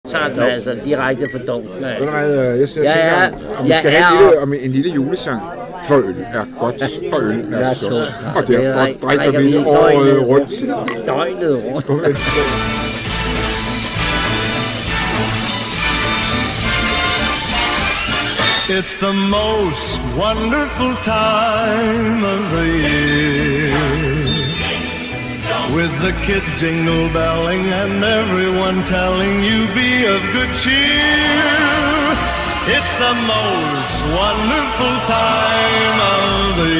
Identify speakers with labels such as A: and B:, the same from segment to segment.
A: tager den altså direkte for dunken.
B: Ved du hvad, jeg tænker, om vi skal have en lille julesang. For øl er godt, og øl er sundt. Og derfor drikker vi året rundt.
A: Døgnet rundt.
C: It's the most wonderful time of the year, with the kids jingle belling and everyone telling you be of good cheer. It's the most wonderful time of the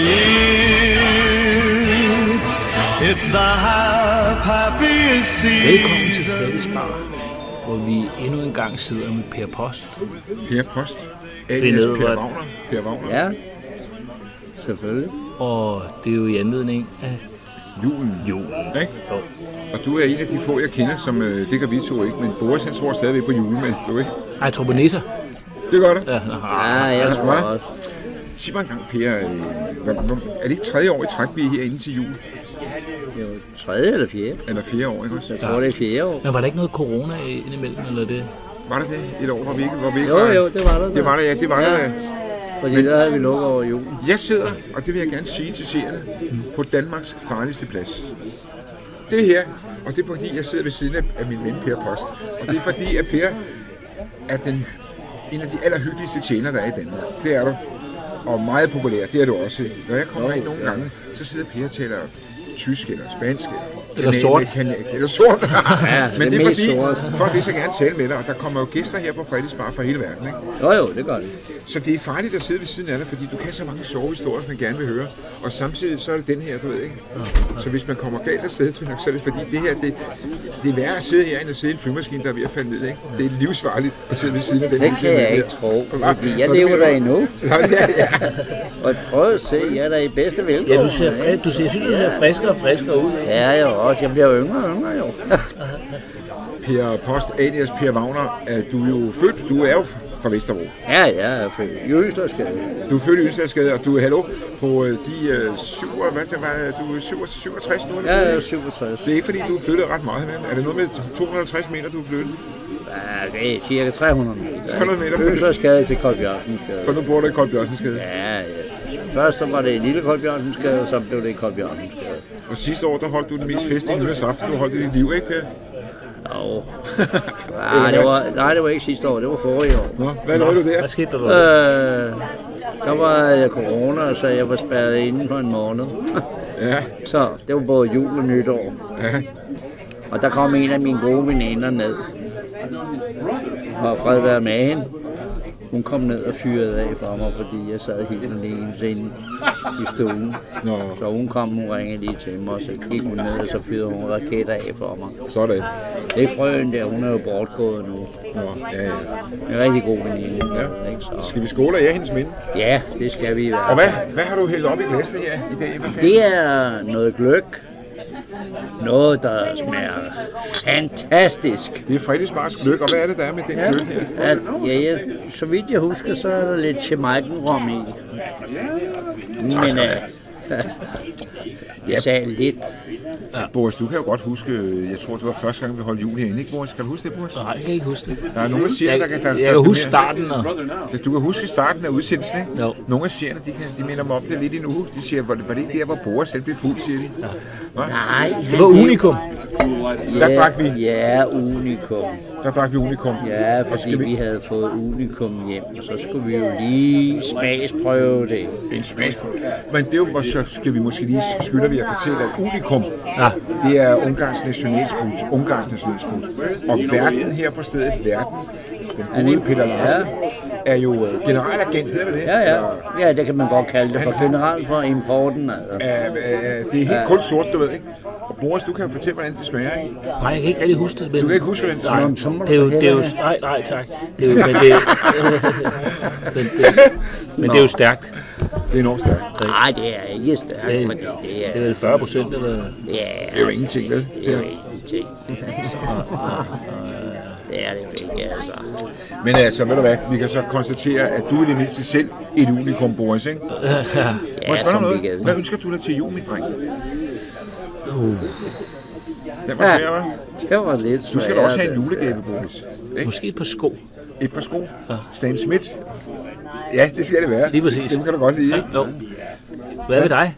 C: year. It's the happiest
D: Velkommen til
C: season.
D: Fællesbar, hvor vi endnu en gang sidder med Per Post.
B: Per Post. Alias Per Wagner.
A: Ja, selvfølgelig.
D: Og det er jo i anledning af
B: Julen. Ikke?
D: Jo.
B: Og du er en af de få, jeg kender, som det kan vi to ikke, men Boris han tror stadigvæk på julemænd, du ikke?
D: Ej, jeg tror på nisser.
B: Det gør det.
A: Ja, jeg tror også.
B: Sig mig engang, Per, er det ikke 3. år i træk, vi er herinde til jul?
A: Det er jo 3. eller 4.
B: Eller 4 år, ikke også?
A: Jeg tror, det er 4 år.
D: Men var der ikke noget corona indimellem, eller det?
B: Var det det? Et år, hvor vi ikke
A: Jo, det var der.
B: Det var der, ja, det var der.
A: Fordi der havde vi lukket over julen.
B: Jeg sidder, og det vil jeg gerne sige til seerne, på Danmarks farligste plads. Det her, og det er fordi, jeg sidder ved siden af min ven Per Post. Og det er fordi, at Per er en af de allerhyggeligste tjenere, der er i Danmark. Det er du. Og meget populær, det er du også. Når jeg kommer ind nogle gange, så sidder Per og taler tysk eller spansk
D: eller sort.
B: Eller sort.
A: Ja,
B: men det er fordi,
A: sort.
B: folk vil så gerne tale med dig, og der kommer jo gæster her på Fællesbar fra hele verden, ikke?
A: Jo, det gør det.
B: Så det er farligt at sidde ved siden af dig, fordi du kan så mange sjove historier, man gerne vil høre. Og samtidig så er det den her, du ved ikke. Så hvis man kommer galt af sted, så er det fordi det her, det er værre at sidde her, end at sidde i en flymaskine, der er ved at falde ned, ikke? Det er livsfarligt at sidde ved siden af den.
A: Det kan jeg ikke tro, fordi jeg lever der endnu.
B: Ja.
A: Og prøv at se, jeg er der i bedste velgående.
D: Ja, jeg synes, du ser friskere og friskere ud. Ikke?
A: Ja, jeg også. Jeg bliver jo yngre og yngre, jo.
B: Per Post, alias Per Wagner, du er jo født, du er jo fra Vesterbro.
A: Ja, jeg er født i Østersgade.
B: Du er født i Østersgade, og du er på de 67 nu?
A: Ja, jeg er 67.
B: Det er ikke fordi, du er flyttet ret meget, men er det noget med 250 meter, du er flyttet?
A: Ja, det er cirka 300 meter.
B: 300 meter?
A: Østersgade til Koldbjørnsensgade.
B: For nu bor du i Koldbjørnsensgade?
A: Ja. Først så var det en lille Koldbjørnsensgade, og så blev det Koldbjørnsensgade.
B: Og sidste år, der holdt du den mest festlige nytårsaften, du holdt i dit liv, ikke Per?
A: Jo. Nej, det var ikke sidste år, det var forrige år.
B: Nå, hvad lavede du der?
D: Hvad skete der?
A: Der var corona, så jeg var spærret inde for en måned.
B: Ja.
A: Så det var både jul og nytår.
B: Ja.
A: Og der kom en af mine gode veninder ned. Og fred være med hende. Hun kom ned og fyrede af for mig, fordi jeg sad helt alene inde i stuen.
B: Nå.
A: Så hun ringede lige til mig, og så gik hun ned, og så fyrede hun raketter af for mig.
B: Sådan.
A: Det er frøen der, hun er jo bortgået nu.
B: Nå, ja.
A: En rigtig god veninde.
B: Ja.
A: Ikke, så.
B: Skal vi skåle af hendes minde?
A: Ja, det skal vi i hvert
B: Og
A: fald.
B: hvad har du hældt op i glasene her i dag?
A: Det er noget gløgg. Noget, der smager fantastisk.
B: Det er Frederiksbars gløgg, og hvad er det, der er med den gløgg her?
A: Så vidt jeg husker, så er der lidt Jamaican-rom i. Men jeg sagde lidt.
B: Ja. Boris, du kan jo godt huske, jeg tror, det var første gang, vi holdt jul herinde, ikke Boris? Kan du huske det, Boris?
D: Nej, jeg kan ikke huske det.
B: Der er nogle af seerne,
D: jeg kan huske starten. Og...
B: Du kan huske starten af udsendelsen, ikke?
D: Jo.
B: Nogle af seerne, de minder mig om det lidt endnu. De siger, var det ikke der, hvor Boris selv blev fuld, siger de? Ja.
A: Nej.
D: Det var unikum.
B: Der drak vi.
A: Ja, unikum.
B: Der drak vi unikum.
A: Ja, fordi vi havde fået unikum hjem, og så skulle vi jo lige smagsprøve det.
B: En smagsprøve. Men det er jo, så skal vi måske lige skylder vi at fortælle, at unikum, det er Ungarns nationalsprut. Og verden her på stedet, den gode Peter Larsen, er jo generalagent, hedder det?
A: Ja, det kan man godt kalde det, for general for importen. Altså.
B: Det er helt kun sort, du ved, ikke? Og Boris, du kan jo fortælle, hvordan det smager, ikke?
D: Nej, jeg kan ikke rigtig huske det. Men...
B: Du kan ikke huske, hvordan det smager?
D: Nej, det er jo... Nej, tak. Det er jo, men det er jo stærkt.
B: Det er enormt stærkt.
A: Nej, det er ikke stærkt, fordi
D: det er 40%, eller?
A: Ja.
B: Det er jo ingenting, vel?
A: Det er jo ingenting. Det er det jo ikke, altså.
B: Men altså, ved du hvad, vi kan så konstatere, at du er det mindste selv et unikum, Boris, ikke? Må jeg spørge dig noget? Hvad ønsker du dig til jul, min dreng?
A: Den
B: var svær, hva'?
A: Det var lidt
B: Du skal da også have en julegave, Boris. Ikke?
D: Måske et par sko.
B: Et par sko. Stan Smith. Ja, det skal det være.
D: Lige præcis.
B: Det kan du godt lide, ikke?
D: Jo. Hvad med dig?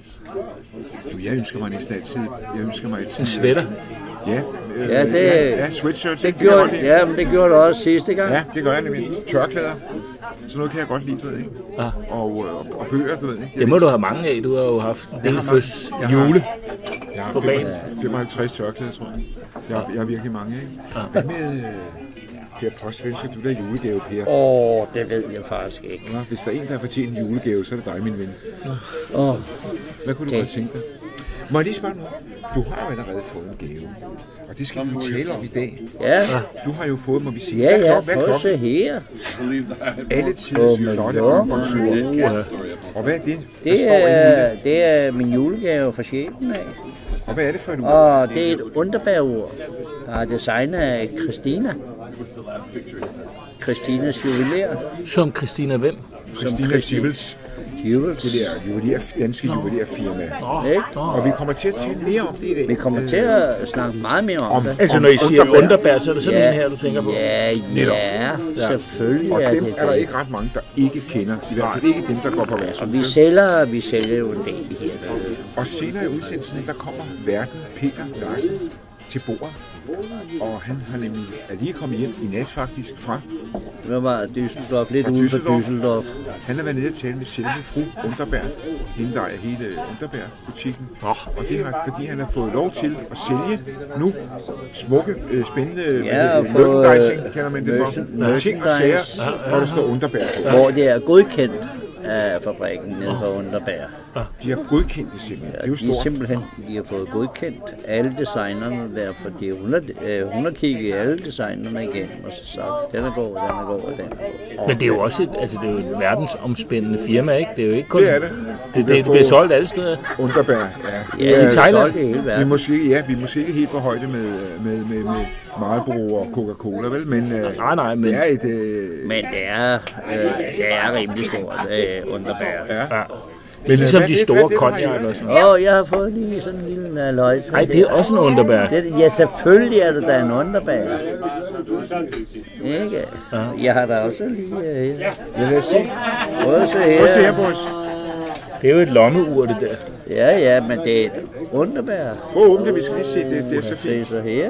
B: Du, jeg ønsker mig næsten altid. Jeg ønsker mig altid.
D: En sweater.
A: Ja,
B: ja, sweatshirts.
A: det gjorde du også sidste gang.
B: Ja, det gør jeg nemlig. Tørklæder. Sådan noget kan jeg godt lide, du ved, ikke?
D: Ja.
B: Og bøger, du ved, ikke?
D: Det må du have mange af. Du har jo haft en del først jule på banen.
B: 55 tørklæder, tror jeg. Jeg har virkelig mange, ikke? Hvad med Per Post? Hvad ønsker du der julegave, Per?
A: Det ved jeg faktisk ikke.
B: Nå, hvis der er en, der har fortjent en julegave, så er det dig, min ven. Hvad kunne du godt tænke dig? Må jeg lige spørge noget? Du har jo allerede fået en gave, og det skal vi jo tale om i dag.
A: Ja.
B: Du har jo fået, må vi sige,
A: Ja,
B: hvad
A: prøv at se her.
B: Alle tiders flotte armbåndsure. Og hvad er det?
A: Det er min julegave fra chefen af.
B: Og hvad er det for et ur?
A: Og det er et underbærur, der er designet af Christina. Christinas juveler.
D: Som Christina hvem?
B: Christina Givels. Det der danske juvelerfirma. Og vi kommer til at tale mere om det i dag.
A: Vi kommer til at snakke meget mere om det.
D: Altså når I siger underbær, så er det sådan en her, du tænker på?
A: Ja, selvfølgelig.
B: Og dem er der ikke ret mange, der ikke kender. I hvert fald ikke dem, der går på værtshus.
A: Og vi sælger jo en del her.
B: Og senere i udsendelsen, der kommer værten Peter Larsen til bordet. Og han har nemlig lige kommet hjem i nat faktisk fra
A: Düsseldorf, lidt ude for Düsseldorf.
B: Han har været nede og tale med selve fru Underberg, hende der er hele Underberg-butikken. Og det har, fordi han har fået lov til at sælge nu smukke, spændende merchandising, kalder man det for. Ting og sager, hvor der står Underberg.
A: Hvor det er godkendt af fabrikken nede for Underberg.
B: De har godkendt det simpelthen. Det er jo stort.
A: De har fået godkendt alle designerne der, for hun har kigget alle designerne igennem, og så sagt, den er god.
D: Men det er jo også det er jo et verdensomspændende firma, ikke? Det er jo ikke kun...
B: Det er det.
D: Det bliver solgt alle steder.
B: Underberg,
D: ja. I Thailand.
A: Vi er
B: måske ikke helt på højde med Marlboro og Coca-Cola, vel? Men
D: nej, men...
B: Det er et...
A: Men det er rimelig stort, Underberg.
B: Ja.
D: Men ligesom de store konjakker og sådan.
A: Jeg har fået lige sådan en lille løjse.
D: Nej, det er også en Underberg.
A: Ja, selvfølgelig er det da en Underberg. Ikke? Jeg har da også lige...
B: Ja, lad os se.
A: Prøv at se her.
B: Prøv at se her, boys.
D: Det er jo et lommeur, det der.
A: Ja, men det er et Underberg.
B: Prøv at åbne det, vi skal lige se det. Det er så fint.
A: Se så her.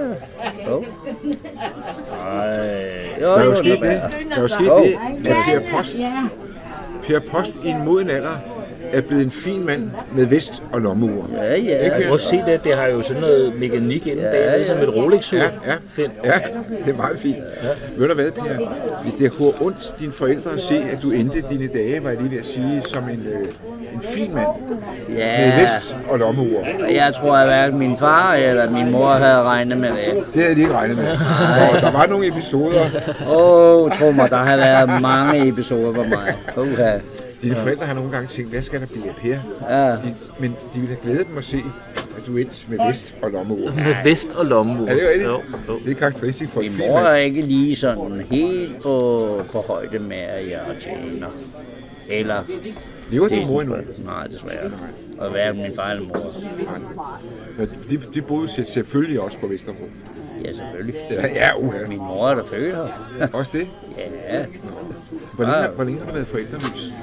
B: Der er jo sket det, at Per Post i en moden alder er blevet en fin mand med vest og lommeur.
A: Ja.
D: Jeg kan også se det, det har jo sådan noget mekanik inde bag, ligesom et Rolex-ur.
B: Ja, det er meget fint. Ved du hvad, Per? Det har ondt dine forældre at se, at du endte dine dage, var jeg lige ved at sige, som en fin mand med vest og lommeur.
A: Jeg tror, at hverken min far eller min mor havde regnet med det.
B: Det havde de ikke regnet med. Og der var nogle episoder.
A: Tro mig, der har været mange episoder for mig.
B: Dine forældre har nogle gange tænkt, hvad skal der blive af Per?
A: Ja.
B: Men de ville have glædet dem at se, at du endte med vest og lommeur.
D: Med vest og lommeur.
B: Er det rigtigt? Jo. Det er karakteristisk for en
A: min
B: fin
A: mor
B: mand.
A: er ikke lige sådan helt på højde med, at jeg tjener. Eller...
B: Lever din mor endnu?
A: Nej, desværre. Og hverken min far eller mor.
B: Men de boede selvfølgelig også på Vesterbro.
A: Ja, selvfølgelig.
B: Ja.
A: Min mor er der født her.
B: Også det?
A: Ja.
B: Hvor længe har du været forældreløs?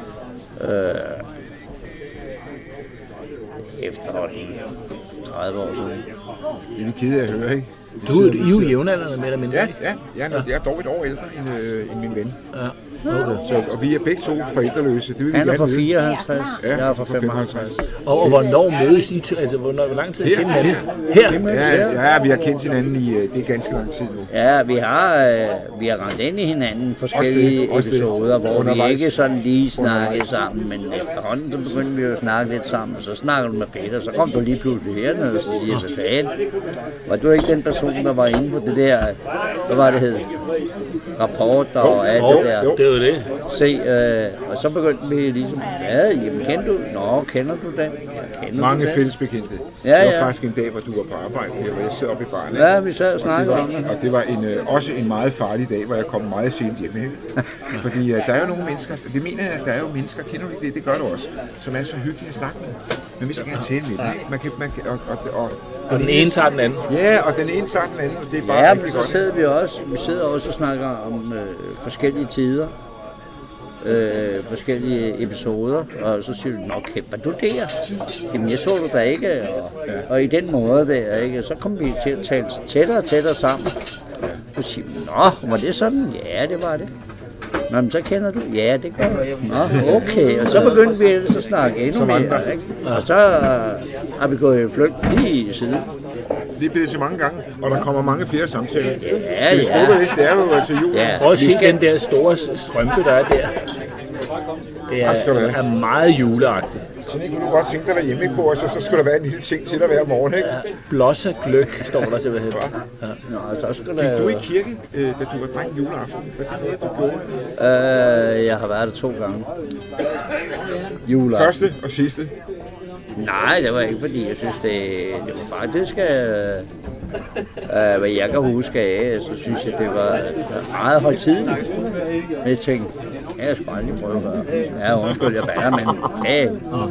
A: Efterhånden 30 år siden.
B: Det er vi kede af at høre, ikke?
D: Du er jo jævnaldrende med eller mindre?
B: Ja. Jeg er dog et år ældre end min ven.
D: Ja. Okay.
B: Og vi er begge to forældreløse. Det vil vi
A: Han er
B: gerne
A: fra
B: vide.
A: 54,
B: Ja,
A: jeg er fra 55.
D: Og hvornår mødes I? Altså, hvor lang tid kender hinanden? Her?
B: Ja, vi har kendt hinanden i det er ganske lang tid nu.
A: Ja, vi har rendt ind i hinanden forskellige episoder, hvor vi ikke sådan lige snakkede sammen, men efterhånden så begyndte vi jo at snakke lidt sammen, og så snakkede du med Peter, så kom du lige pludselig hernede, og så siger jeg, hvad fanden? Var du ikke den person, der var inde på det der, hvad var det hed? Rapporter og alt det der.
D: Det var det.
A: Se, og så begyndte vi ligesom, jamen kender du den?
B: Mange fællesbekendte. Det var faktisk en dag, hvor du var på arbejde her, hvor jeg sad oppe i baren.
A: Ja, vi sad og snakkede om det.
B: Og det var også en meget farlig dag, hvor jeg kom meget sent hjem. Ikke? Fordi der er jo nogle mennesker, det mener jeg, der er jo mennesker, kender du ikke det? Det gør du også, som er så hyggelige at snakke med. Men vi skal gerne tale med dem, ikke?
D: Og den ene tager den anden.
B: Ja, og den ene tager den anden, og det er bare
A: Ja,
B: rigtig
A: men så
B: godt.
A: sidder også og snakker om forskellige tider. Forskellige episoder, og så siger du, nå, kæmper du der? Jamen, jeg så du da ikke, og i den måde der, ikke? Så kom vi til at tale tættere og tættere sammen. Så siger vi, nå, var det sådan? Ja, det var det. Nå, men så kender du? Ja, det gør jeg. Nå, okay, og så begyndte vi ellers at snakke endnu mere, ikke? Og så har vi gået i flygt lige i siden.
B: Det er blevet så mange gange, og der kommer mange flere samtaler.
A: Ja,
B: Skal vi skubbe lidt? Det er jo til jul.
A: Ja.
D: Prøv at se den der store strømpe, der er der. Det er meget juleagtigt.
B: Sådan ikke kunne du godt tænke dig derhjemme i kurs, og så skulle der være en lille ting til at være morgen, ikke?
D: Blosse gløk, står der simpelthen. Ja.
A: Nå, så skal
B: Gik du i
A: der...
B: kirke, da du var dreng juleaften? Hvad det noget, du gjorde?
A: Jeg har været der 2 gange. Juleaften.
B: Første og sidste.
A: Nej, det var ikke fordi, jeg synes, det var faktisk, hvad jeg kan huske af, så synes jeg, det var meget højtideligt. Men jeg tænkte, jeg skal bare lige prøve at gøre. Ja, undskyld, jeg bærer, men ja.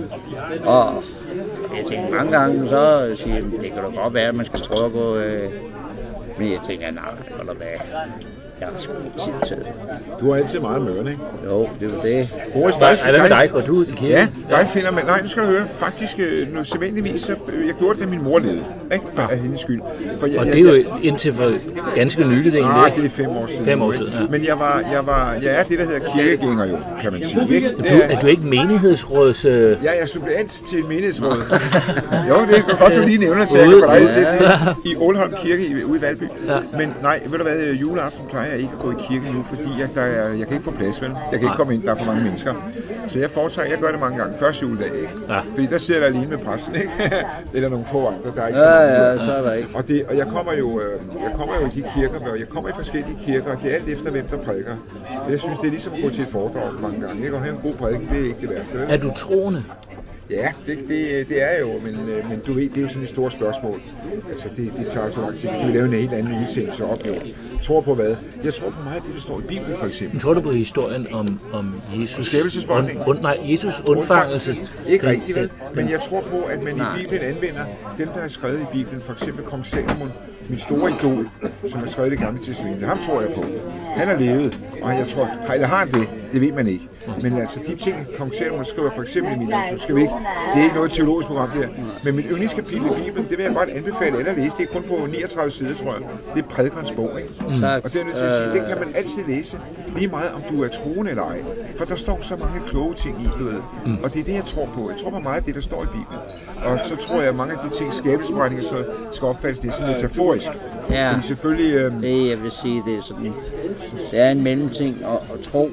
A: Og jeg tænkte mange gange, så siger jeg, det kan da godt være, at man skal prøve at gå. Men jeg tænker, nej, eller hvad. Jeg har sgu ikke tid til det.
B: Du har altid meget mørne, ikke?
A: Jo, det var det.
B: Boris,
D: Hvad med dig? Går du ud i kirke?
B: Ja, jeg finder med. Nej, nu skal du høre. Faktisk, nu sædvanligvis, så jeg gjorde det, da min mor levede. Ikke? For af hendes skyld. For
D: Og det er jo indtil for ganske nyligt egentlig, ikke?
B: Det er 5 år siden.
D: 5 år siden, ja.
B: Men jeg er det, der hedder kirkegænger jo, kan man sige. Ikke?
D: Er du ikke menighedsråds...
B: Jeg er suppleant til et menighedsråd. Jo, det er godt, du lige nævner, så jeg kan få dig til at sige. I Ålholm Kirke ude i Valby. Men nej, ved du hvad, juleaften plejer jeg ikke at gå i kirke nu, fordi jeg kan ikke få plads, vel? Jeg kan ikke komme ind, der er for mange mennesker. Så jeg gør det mange gange. Første juledag, ikke? Ja. Fordi der sidder jeg alene med præsten, ikke? Eller nogle få andre, der er ikke
A: Ja, så er der ikke.
B: Og jeg kommer jo i de kirker, og jeg kommer i forskellige kirker, og det er alt efter, hvem der prædiker. Jeg synes, det er ligesom at gå til et foredrag mange gange, ikke? Og have en god prædiken, det er ikke det værste, vel?
D: Er du troende?
B: Ja, det er jo, men du ved, det er jo sådan et stort spørgsmål. Altså, det tager så lang tid. Det kan vi lave en helt anden udsendelse op, jo. Tror på hvad? Jeg tror på meget af det, der står i Bibelen, for eksempel.
D: Tror du på historien om Jesus?
B: Skabelsesberetningen?
D: Nej, Jesus undfangelse.
B: Ikke rigtigt, vel? Men jeg tror på, at man i Bibelen anvender dem, der er skrevet i Bibelen. For eksempel kong Salomon, min store idol, som har skrevet Det Gamle Testamente. Ham tror jeg på. Han har levet, og jeg tror, eller har han det? Det ved man ikke. Men altså, de ting, kong Salomon skriver for eksempel i min det er ikke noget teologisk program der, men mit yndlingskapitel i Bibelen, det vil jeg godt anbefale alle at læse. Det er kun på 39 sider, tror jeg. Det er prædikernes bog, ikke? Og det er nødt til at sige, det kan man altid læse, lige meget om du er troende eller ej. For der står så mange kloge ting i, du ved. Og det er det, jeg tror på. Jeg tror på meget af det, der står i Bibelen. Og så tror jeg, at mange af de ting, skabelsesberetninger, så skal opfattes det som metaforisk.
A: Ja,
B: fordi selvfølgelig...
A: det jeg vil sige, det er sådan, det er en mellemting at tro,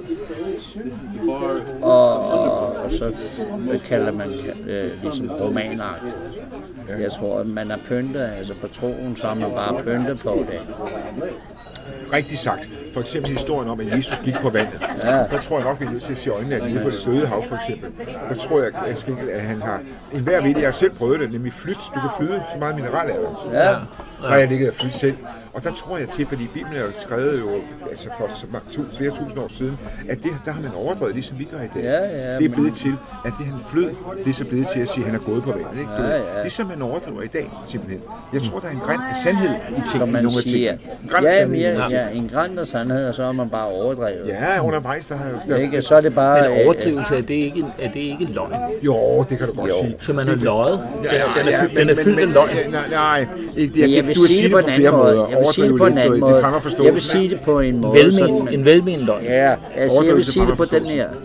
A: og så kalder man ligesom romanagtigt. Jeg tror, at man er pyntet, altså på troen, så er man bare pyntet på det.
B: Rigtig sagt. For eksempel historien om, at Jesus gik på vandet.
A: Ja.
B: Der tror jeg nok, vi er nødt til at se øjnene af lige på det døde hav, for eksempel. Der tror jeg, at han har... En hver ved, jeg har selv prøvet det, nemlig flyt. Du kan flyde så meget mineral af det.
A: Ja.
B: Har jeg ligget og flytte selv. Og der tror jeg til, fordi Bibelen er jo skrevet jo, altså for flere tusind år siden, at det, der har man overdrevet, ligesom vi gør i dag.
A: Ja,
B: det er blevet til, at det han flød, det er så blevet til at sige, at han er gået på vandet. Ikke?
A: Ja.
B: Ligesom man overdriver i dag, simpelthen. Jeg tror, der er en græn af sandhed i ting,
A: Som
B: i
A: man
B: nogle af
A: siger.
B: tingene.
A: En græn af sandhed, og så er man bare overdrevet.
B: Ja, undervejs, der har jo...
A: Ikke? Så er det bare...
D: Men overdrivelse, er det ikke løgn?
B: Jo, det kan du godt sige.
D: Så man har løjet? Den er fyldt af løgn?
B: Nej,
A: jeg vil sige det på en anden måde. Jeg vil sige det på en anden måde. Jeg vil sige det på en måde.
D: En velmenende løgn?
A: Ja, altså jeg vil sige det på den her.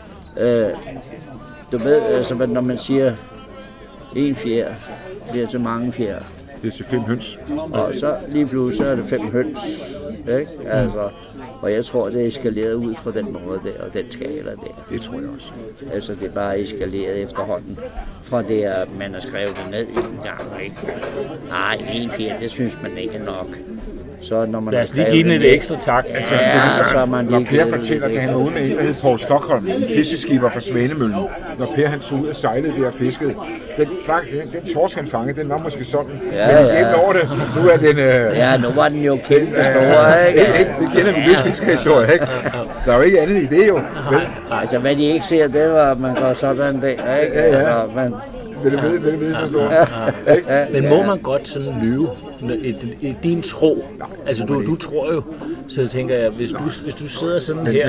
A: Du ved, altså når man siger en fjer, bliver til mange fjer.
B: Det er til 5 høns.
A: Og så lige pludselig så er det 5 høns. Ikke? Altså, og jeg tror, det er eskaleret ud fra den måde der, og den skala der.
B: Det tror jeg også.
A: Altså, det er bare eskaleret efterhånden. Fra det, at man har skrevet det ned en gang, ikke? Nej, en fjer, det synes man ikke er nok. Så når man
D: lad os lige give den et ekstra tak.
B: Altså,
A: så er man
B: når Per fortæller, at han var ude med en, der hed Paul Stockholm, en fiskeskipper fra Svanemøllen. Når Per han tog ud og sejlede der og fiskede, den torsk han fangede, den var måske sådan. Men gennem over det, nu er den...
A: Ja, nu var den jo kæmpe stor, ikke?
B: Det kender vi lystfiskhistorie, ikke? Der er jo ikke andet i det, jo.
A: Altså, hvad de ikke ser, det var, at man går sådan der, ikke? Ja.
B: Den er ved så stor.
D: Men må man godt sådan lyve i din tro? Altså du tror jo, så tænker jeg, hvis du sidder sådan her,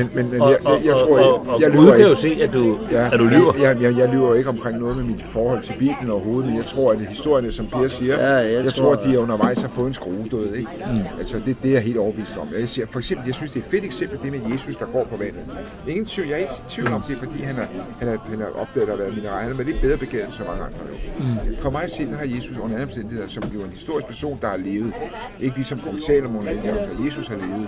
D: og Gud kan jo se, at du lyver.
B: Jeg lyver ikke omkring noget med mit forhold til Bibelen overhovedet, men jeg tror, at historierne, som Per siger, jeg tror, at de undervejs har fået en skruedød, ikke? Altså, det er jeg helt overbevist om. For eksempel, jeg synes, det er et fedt eksempel, det med Jesus, der går på vandet. Ingen tvivl, jeg er ikke i tvivl om det, fordi han har opdaget at være mineralerne, men det er bedre begavet end så mange andre. For mig set, der har Jesus under andre omstændigheder, som jo en historisk person, der har levet. Ikke ligesom kong Salomon, men Jesus har levet.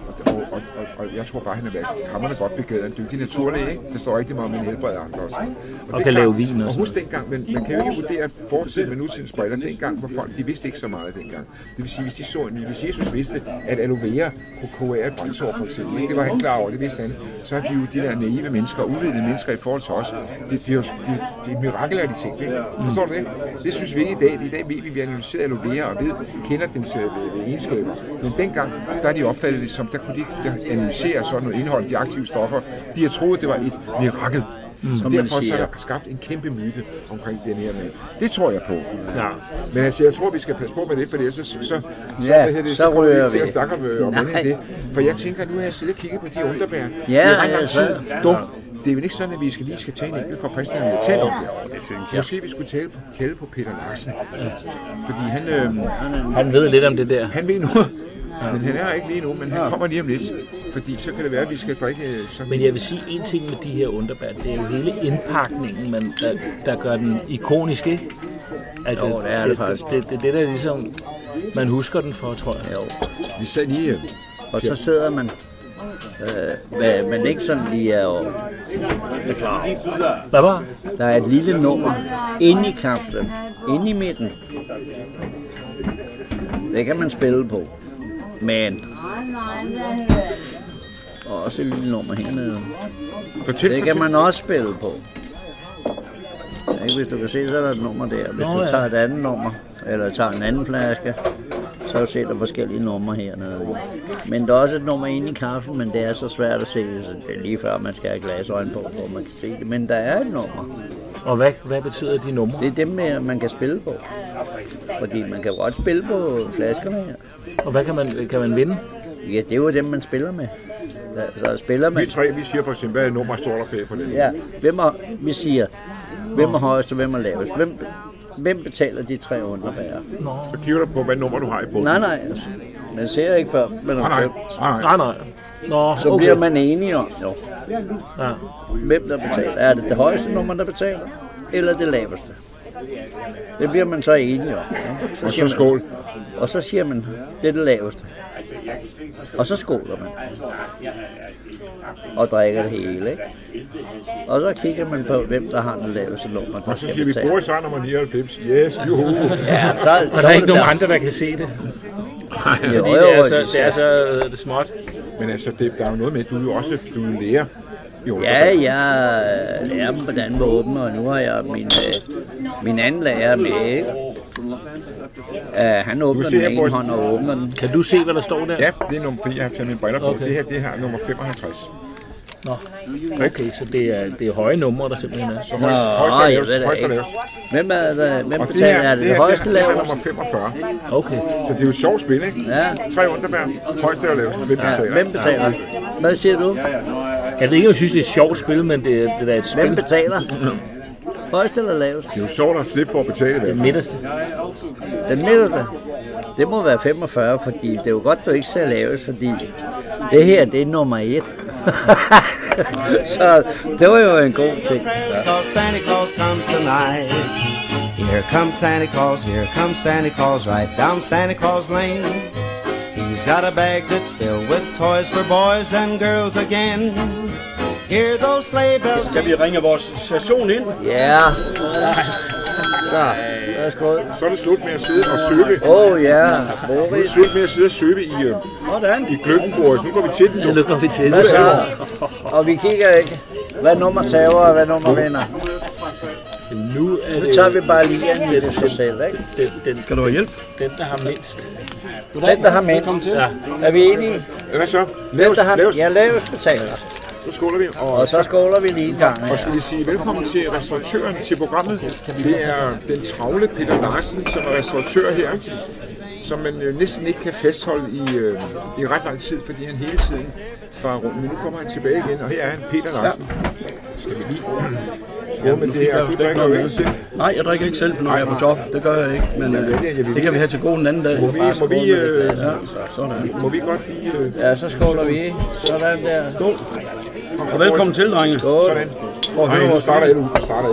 B: Og jeg tror bare, han har været hamrende godt begavet. En dygtig naturlig, ikke? Der står rigtig meget om, at han helbreder andre også.
D: Og kan lave vin også.
B: Og husk dengang, men man kan jo ikke vurdere fortiden med nutidens briller. Dengang var folk, de vidste ikke så meget dengang. Det vil sige, hvis Jesus vidste, at aloe vera kunne kurere et brændsår for eksempel, ikke? Det var han klar over, det vidste han. Så er de jo de der naive mennesker, uvidende mennesker i forhold til os. Det er et mirakel af de ting, ikke? Forstår du det? Det synes vi ikke i dag. I dag ved vi analyserer aloe vera og kender dens egenskaber. Men dengang, der er de opfattet det som, der kunne de ikke analysere sådan noget indhold, de aktive stoffer. De har troet, det var et mirakel. Og derfor så er der skabt en kæmpe myte omkring den her mand. Det tror jeg på. Ja. Men altså, jeg tror, vi skal passe på med det, for så kommer vi til at snakke om det. For jeg tænker, nu har jeg siddet og kigget på de underbær. Det er ret lang tid. Det er jo ikke sådan, at vi lige skal tage en enkelt fra fristerne og tale om det. Måske vi skulle kalde på Peter Larsen. Fordi
D: han ved lidt om det der.
B: Han ved noget. Men han er ikke lige nu, men han kommer lige om lidt. Fordi så kan det være, at vi skal drikke sådan.
D: Men jeg vil sige en ting med de her underbær. Det er jo hele indpakningen, der gør den ikonisk, ikke? Altså,
A: jo, det er det faktisk.
D: Det der ligesom, man husker den for, tror jeg.
A: Jo.
B: Vi sad lige...
A: Og så sidder man... hvad man ikke sådan lige er klar.
D: Hvad var?
A: Der er et lille nummer inde i kapslen, inde i midten. Det kan man spille på. Men også et lille nummer hernede. Det kan man også spille på. Hvis du kan se, så er der et nummer der. Hvis du tager et andet nummer, eller tager en anden flaske, så ser der forskellige numre hernede. Men der er også et nummer inde i kaffen, men det er så svært at se, så det er lige før man skal have glasøjne på, hvor man kan se det. Men der er et nummer.
D: Og hvad betyder de numre?
A: Det er dem, man kan spille på. Fordi man kan godt spille på flaskerne her.
D: Og hvad kan man vinde?
A: Ja, det er jo dem, man spiller med. Så spiller man...
B: Vi siger for eksempel, hvad nummer står der på det?
A: Ja, vi siger, hvem er højst og hvem er lavest. Hvem betaler de 3 underbær?
B: Så kigger du på, hvad nummer du har i bunden?
A: Nej. Man ser ikke før, man har tømt.
D: Nej. Nå,
A: så bliver man enige om, hvem der betaler. Er det højeste nummer, der betaler, eller det laveste? Det bliver man så enige om.
B: Og så skål.
A: Og så siger man, det er det laveste. Og så skåler man. Og drikker det hele, ikke? Og så kigger man på, hvem der har den laveste nummer.
B: Og så siger vi, Boris har nummer 99. Yes, juhu.
A: Ja,
D: og der er ikke nogen andre, der kan se det. Fordi det er så småt.
B: Men altså, der er jo noget med, at du jo også lærer.
A: Ja, jeg lærer dem, hvordan man åbner, og nu har jeg min anden lærer med, ikke? Han åbner den ene hånd og åbner den.
D: Kan du se, hvad der står der?
B: Ja, det er nummer, fordi jeg har taget mine briller på. Okay. Det her er nummer 55.
D: Nå, okay, så det er høje numre, der simpelthen er.
B: Så højst og lavest.
A: Hvem betaler? Er det højeste lavest?
B: Det er nummer 45.
D: Okay.
B: Så det er jo et sjovt spil, ikke?
A: Ja.
B: 3 underbær, højst og lavest.
A: Hvem betaler? Hvad siger du?
D: Jeg ved ikke, om jeg synes, det er et sjovt spil, men det er et spil.
A: Hvem betaler? Højst eller lavest?
B: Det er jo sjovt at slippe for at betale.
D: Den midterste.
A: Den midterste? Det må være 45, fordi det er jo godt, du ikke ser lavest, fordi det her, det er nummer 1. Så det var jo en god ting.
E: Santa Claus comes tonight. Here comes Santa Claus, here comes Santa Claus, right down Santa Claus Lane. He's got a bag that's filled with toys for boys and girls again. Hear those sleigh bells.
F: Skal vi ringe vores station ind?
A: Ja.
B: Så er det slut med at sidde og søbe.
A: Ja.
B: Nu er det slut med at sidde og søbe i gløggenbordet. Nu går vi til den.
D: Nu går vi til den.
A: Og vi kigger ikke, hvad nummer tager og hvad nummer vinder.
D: Nu
A: tager vi bare lige en lidt for selv, ikke?
F: Den skal du have hjælp?
D: Den, der har mindst.
A: Den, der har mindst. Ja. Er vi enige?
B: Hvad så?
A: Lavest betaler.
B: Så skåler vi.
A: Og så skåler vi lige en gang.
B: Og skal vi sige velkommen til restauratøren til programmet. Det er den travle Peter Larsen, som er restauratør her, som man næsten ikke kan fastholde i ret lang tid, fordi han hele tiden farer rundt. Men nu kommer han tilbage igen, og her er han, Peter Larsen. Skal vi lige skåle med det her? Du drikker jo ikke selv.
F: Nej, jeg drikker ikke selv, når jeg er på job. Det gør jeg ikke, men det kan vi have til gode en anden dag.
B: Må vi godt lige...
A: Ja, så skåler vi. Sådan der.
F: Skål. Og velkommen til, drenge.
A: Skål.
B: Sådan. Ej, nu starter jeg nu.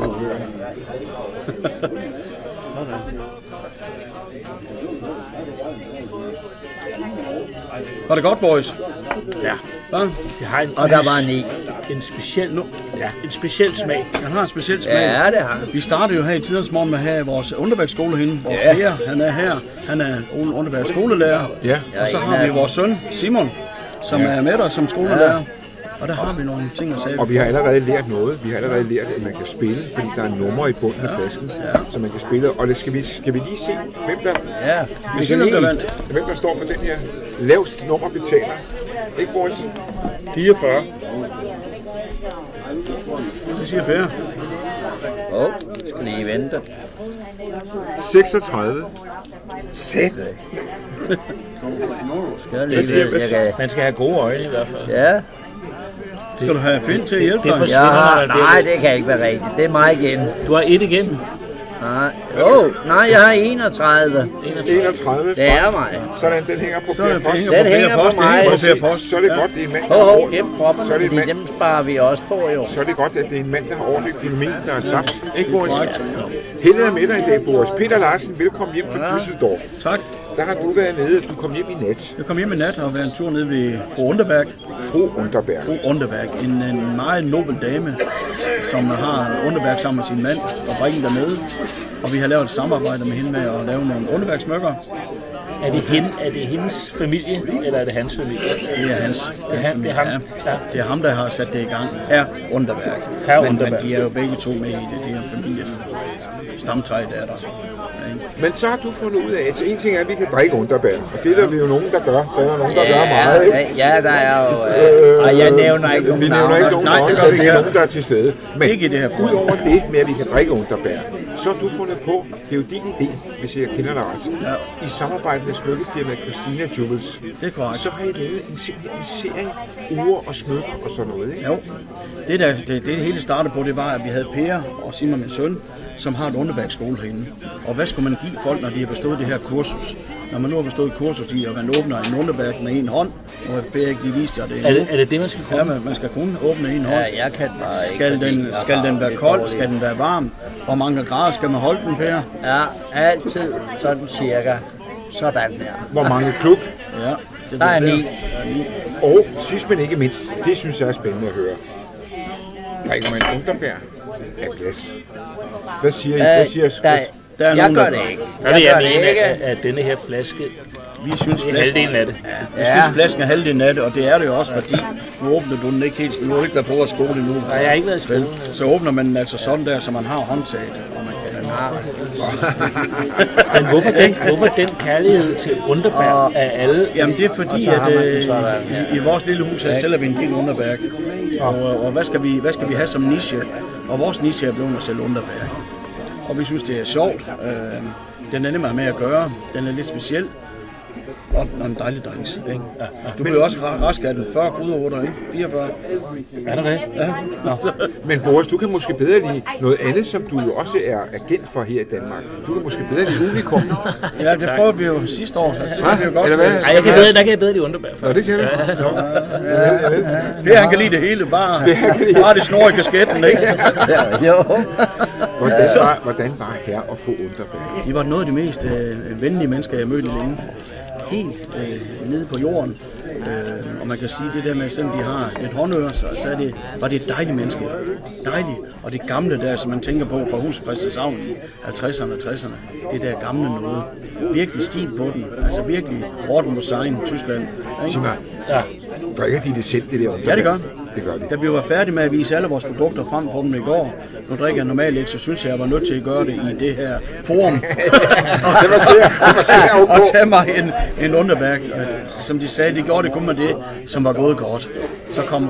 F: Var det godt, boys?
D: Ja.
F: Det har
A: og der var
D: en speciel, en speciel smag.
F: Den har en speciel smag.
A: Ja, det har.
F: Vi startede jo her i Tidens Morgen med at have vores Underberg-skole henne, hvor Per, han er her. Han er Ole Underbergs skolelærer.
B: Ja.
F: Og så har vi vores søn, Simon, som er med os som skolelærer. Ja. Og der har vi nogle ting at sige.
B: Og vi har allerede lært noget. Vi har allerede lært, at man kan spille, fordi der er numre i bunden af flasken, så man kan spille. Og det skal vi lige se, hvem der står for den her lavest nummer betaler. Ikke, boys?
F: 44. Det siger Per.
A: Skal lige vente.
B: 36. Sæt.
D: Man skal have gode øjne i hvert fald.
A: Ja.
F: Skal du have Finn til at hjælpe dig?
A: Nej, det kan ikke være rigtigt. Det er mig igen.
D: Du har et igen.
A: Nej, jeg har 31.
B: 31.
A: Det er mig.
B: Sådan, den hænger på Per Post.
A: Den hænger på mig.
B: Så er det godt, det er en mand, der har orden.
A: Dem sparer vi også på, jo.
B: Så er det godt, at det er en mand, der har ordentligt økonomi, der er tabt. Ikke, Boris? Heldet er med dig i dag, Boris. Peter Larsen, velkommen hjem fra Düsseldorf.
F: Tak.
B: Der har du været nede, du kom hjem i nat.
F: Jeg kom hjem i nat og været en tur nede ved fru Underberg.
B: Fru Underberg. En
F: meget nobel dame, som har Underberg sammen med sin mand og fabrikken dernede. Og vi har lavet et samarbejde med hende med at lave nogle Underberg-smykker.
D: Er det hendes familie, eller er det hans familie?
F: Det er hans.
D: Det er ham.
F: Ja. Det er ham, der har sat det i gang. Underberg. Men de er jo begge to med i det. Det er familien. Stamtræet er der.
B: Men så har du fundet ud af, at en ting er, at vi kan drikke Underberg, og det er der vi jo nogen, der gør. Der er nogen, der gør meget, ikke?
A: Ja, der er jo... Og jeg nævner ikke nogen navn.
B: Vi nævner ikke nogen navn, og det er nogen, der er til stede. Men
F: ikke det her
B: udover det med, at vi kan drikke Underberg, så har du fundet på, det er jo din idé, hvis jeg kender dig ret, i samarbejde med smykkefirmaet Christina Jewels.
F: Det er korrekt.
B: Så har I lavet en serie uger og smykker og sådan noget, ikke?
F: Jo. Det hele startede på, det var, at vi havde Per og Simon, min søn, som har et Underberg-skole herinde. Og hvad skulle man give folk, når de har bestået det her kursus? Når man nu har bestået et kursus i, at man åbner en Underberg med en hånd, og Per ikke lige viste jer det.
D: Er det det, man skal kunne?
F: Ja, man skal kun åbne en hånd.
A: Ja, jeg kan bare
F: skal den være kold? Skal den være varm? Hvor mange grader skal man holde den, Per?
A: Ja, altid sådan cirka. Sådan der.
B: Hvor mange kluk?
F: Ja.
A: Der er 9.
B: Og sidst men ikke mindst, det synes jeg er spændende at høre. Drikker man Underberg af glas? Hvad siger I? Hvad siger
A: jeg
F: nogen,
A: gør det ikke.
D: Jeg mener, at denne her flaske,
F: vi synes
D: halvdelen af det.
F: Jeg synes flasken er halvdelen af det, og det er det jo også, fordi nu åbner du den ikke helt. Nu har ikke været på at skole endnu.
D: Nej, jeg har ikke været i skole.
F: Så åbner man den altså sådan der, så man har håndtaget.
D: Men hvorfor den kærlighed til Underberg af alle?
F: Jamen det er fordi, at i vores lille hus her sælger vi en del Underberg. Og hvad skal vi have som niche? Og vores niche er blevet at sælge Underberg. Og vi synes, det er sjovt. Den er nemmere med at gøre. Den er lidt speciel. Og en dejlig drinks, ikke? Ja. Du bliver jo også rask af den. 40 grydeurter, ikke? 44.
D: Er det det?
F: Ja.
B: Men Boris, du kan måske bedre lide noget andet, som du jo også er agent for her i Danmark. Du kan måske bedre lide Unikum.
F: Ja, det prøvede vi jo sidste år.
B: Eller hvad?
D: Ej, der kan jeg bedre lide Underberg.
B: Nå, det kan vi.
F: Per, han kan lide det hele. Bare det snor i kasketten, ikke?
A: Jo.
B: Hvordan var her at få Underberg?
F: De var noget af de mest venlige mennesker, jeg mødte længe. Helt nede på jorden. Og man kan sige det der med, at selvom de har lidt håndører, så var det et dejligt menneske. Dejligt. Og det gamle der, som man tænker på fra huset Christianshavn i 50'erne og 60'erne, det der gamle noget. Virkelig stil på den. Altså virkelig orden på sign i Tyskland.
B: Sig mig, drikker de det selv, det der Underberg?
F: Ja, det gør.
B: Det gør de.
F: Da vi var færdige med at vise alle vores produkter frem for dem i går, nu drikker jeg normalt ikke, så synes jeg var nødt til at gøre det i det her forum.
B: Det var
F: og tage mig en Underberg. Som de sagde, de gjorde det kun med det, som var gået godt. Så kom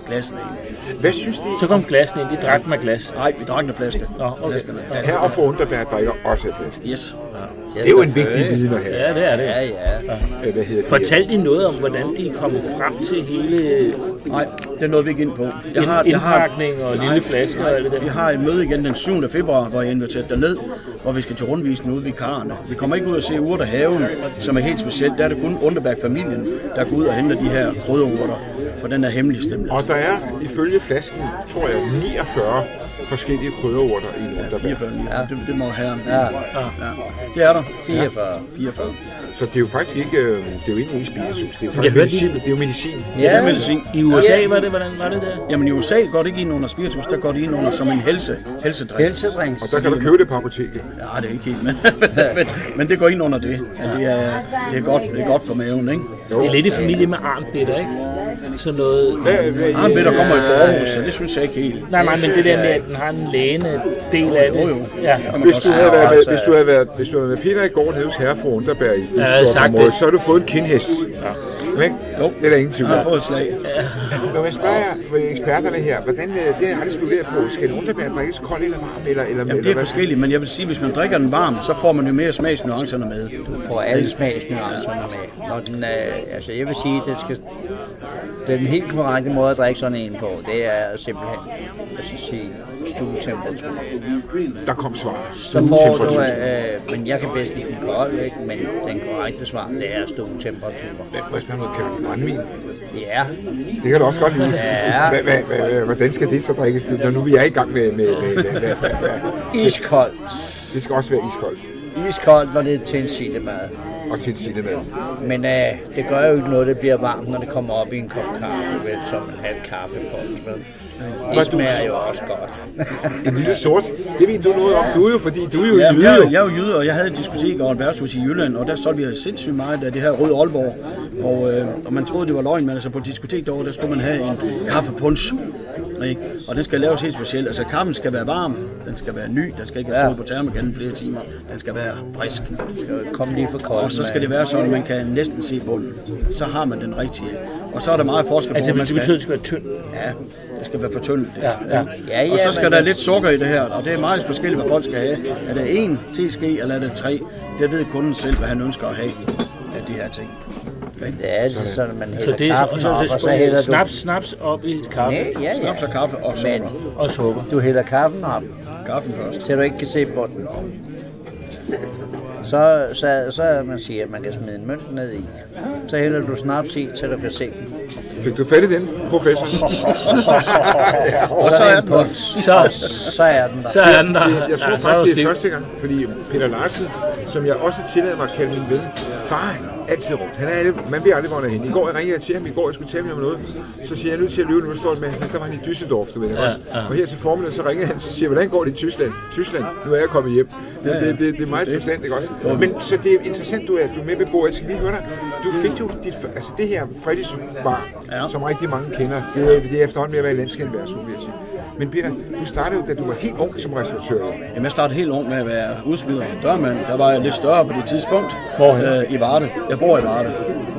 F: glassene ind.
B: Hvad synes de?
D: Så kom glassene ind, de drak med glas.
F: Nej, vi drak med flaske.
D: Okay.
B: Her og for Underberg drikker også af flaske.
F: Yes.
B: Det er jo en vigtig viden at have.
D: Ja, det er det.
A: Ja.
B: Hvad hedder det?
D: Fortalte de noget om, hvordan de er kommet frem til hele
F: Nej, det nåede vi ikke ind på.
D: indpakning og lille flasker og alt det der?
F: Vi har et møde igen den 7. februar, hvor jeg inviterer derned, hvor vi skal til rundvisning ude ved karerne. Vi kommer ikke ud og se Urterhaven, som er helt specielt. Der er det kun Underberg-familien, der går ud og henter de her krydderurter, for den er hemmeligstemplet.
B: Og der er ifølge flasken, tror jeg, 49 forskellige krydderurter i Underberg.
F: 44, ja. Det må herren.
A: Ja.
F: Det er der.
A: 44.
B: Så det er jo faktisk ikke, det er jo egentlig ikke spiritus, det er jo faktisk medicin. Det er jo medicin.
F: Ja, det er medicin.
D: I USA var det, hvordan var det der?
F: Jamen i USA går det ikke ind under spiritus, der går det ind under som en helsedrik.
A: Helsedrink.
B: Og der kan du købe det på apoteket.
F: Ja, det er ikke helt, men det går ind under det. Ja, det er godt for maven, ikke?
D: Det er lidt i familie med armbitter, ikke? Sådan noget...
F: Armbitter kommer i Aarhus, så det synes jeg ikke helt.
D: Nej, men det der med, at den har en lægende del af det.
F: Ja.
B: Hvis du havde været med Peter i går nede hos Herrefru Underberg i Düsseldorf-området, så har du fået en kindhest. Ja. Ikke? Jo. Det er der ingen tvivl.
F: Jeg har fået et slag.
B: Men jeg spørger eksperterne her, hvordan det har de spekuleret på? Skal en Underberg drikkes kold eller varm?
F: Jamen, det er forskelligt, men jeg vil sige, hvis man drikker den varm, så får man jo mere smagsnuancerne med.
A: Du får alle smagsnuancerne med. Når den, altså jeg vil sige, den helt korrekte måde at drikke sådan en på, det er simpelthen stuetemperatur.
B: Der kom svar.
A: Så får du, men jeg kan bedst lide den kold, ikke? Men den korrekte svar, det er stuetemperatur.
B: Må jeg spørge noget, kan du brændvin?
A: Ja.
B: Det kan du også godt lide.
A: Ja.
B: Hvordan skal det så drikkes, når nu vi er i gang med
A: iskoldt.
B: Det skal også være iskoldt.
A: Iskoldt, når det er til en sildemad.
B: Og til en sildemad.
A: Men det gør jo ikke noget, det bliver varmt, når det kommer op i en kop kaffe, vel, som en halv kaffe på. Det smager jo også godt.
B: En lille sort, det ved du noget om. Du er jo jyde.
F: Jeg er jo jyde, og jeg havde et diskotek og et værtshus i Jylland, og der solgte vi sindssygt meget af det her Rød Aalborg. Og man troede, det var løgn, men altså på et diskotek derovre, der skulle man have en kaffepunch. Ikke? Og den skal laves helt specielt. Altså kaffen skal være varm, den skal være ny, den skal ikke have stået på termokanden flere timer, den skal være frisk.
A: Den skal komme lige for koldt.
F: Og så skal det være sådan, at man kan næsten se bunden. Så har man den rigtige. Og så er der meget forskel på,
D: altså, det betyder, at det skal være tynd.
F: Ja, det skal være for tyndt.
A: Ja,
F: og så skal der lidt sukker i det her, og det er meget forskelligt, hvad folk skal have. Er det 1 teske, eller er det 3? Det ved kunden selv, hvad han ønsker at have af de her ting.
A: Okay. Det er altid sådan, at man hælder
D: så
A: kaffen op, og så hælder du...
D: Snaps op i et kaffe.
A: Ja.
F: Snaps og kaffe og sukker.
D: Og sukker.
A: Du hælder kaffen op.
F: Kaffen først.
A: Til du ikke kan se bunden. Så man siger, at man kan smide en mønt ned i. Så hælder du snaps i, til du kan se den.
B: Fik du fat i den, professor?
A: Og så er den der. Så er den der.
B: Jeg tror faktisk, det er første gang, fordi Peter Larsen, som jeg også tillader mig at kalde min ven, far altid rundt. Man ved aldrig, hvor han er henne. I går jeg ringede til ham, jeg skulle tale med ham noget. Så siger jeg, nødt til at løbe, nu står med, der var han i Düsseldorf, du ved også. Og her til formiddag, så ringede han, så siger hvordan går det i Tyskland? Tyskland, nu er jeg kommet hjem. Det er meget interessant, ikke også? Men så det er interessant, du er med ved bordet. Jeg skal lige høre dig. Du fik jo det her Freddy's Bar, som rigtig mange kender. Det er efterhånden med at være i landskendte værtshus, vil jeg sige. Men Peter, du startede jo, da du var helt ung som restauratør.
F: Jamen, jeg startede helt ung med at være udsmider og dørmand. Der var jeg lidt større på det tidspunkt. I Varde. Jeg bor i Varde.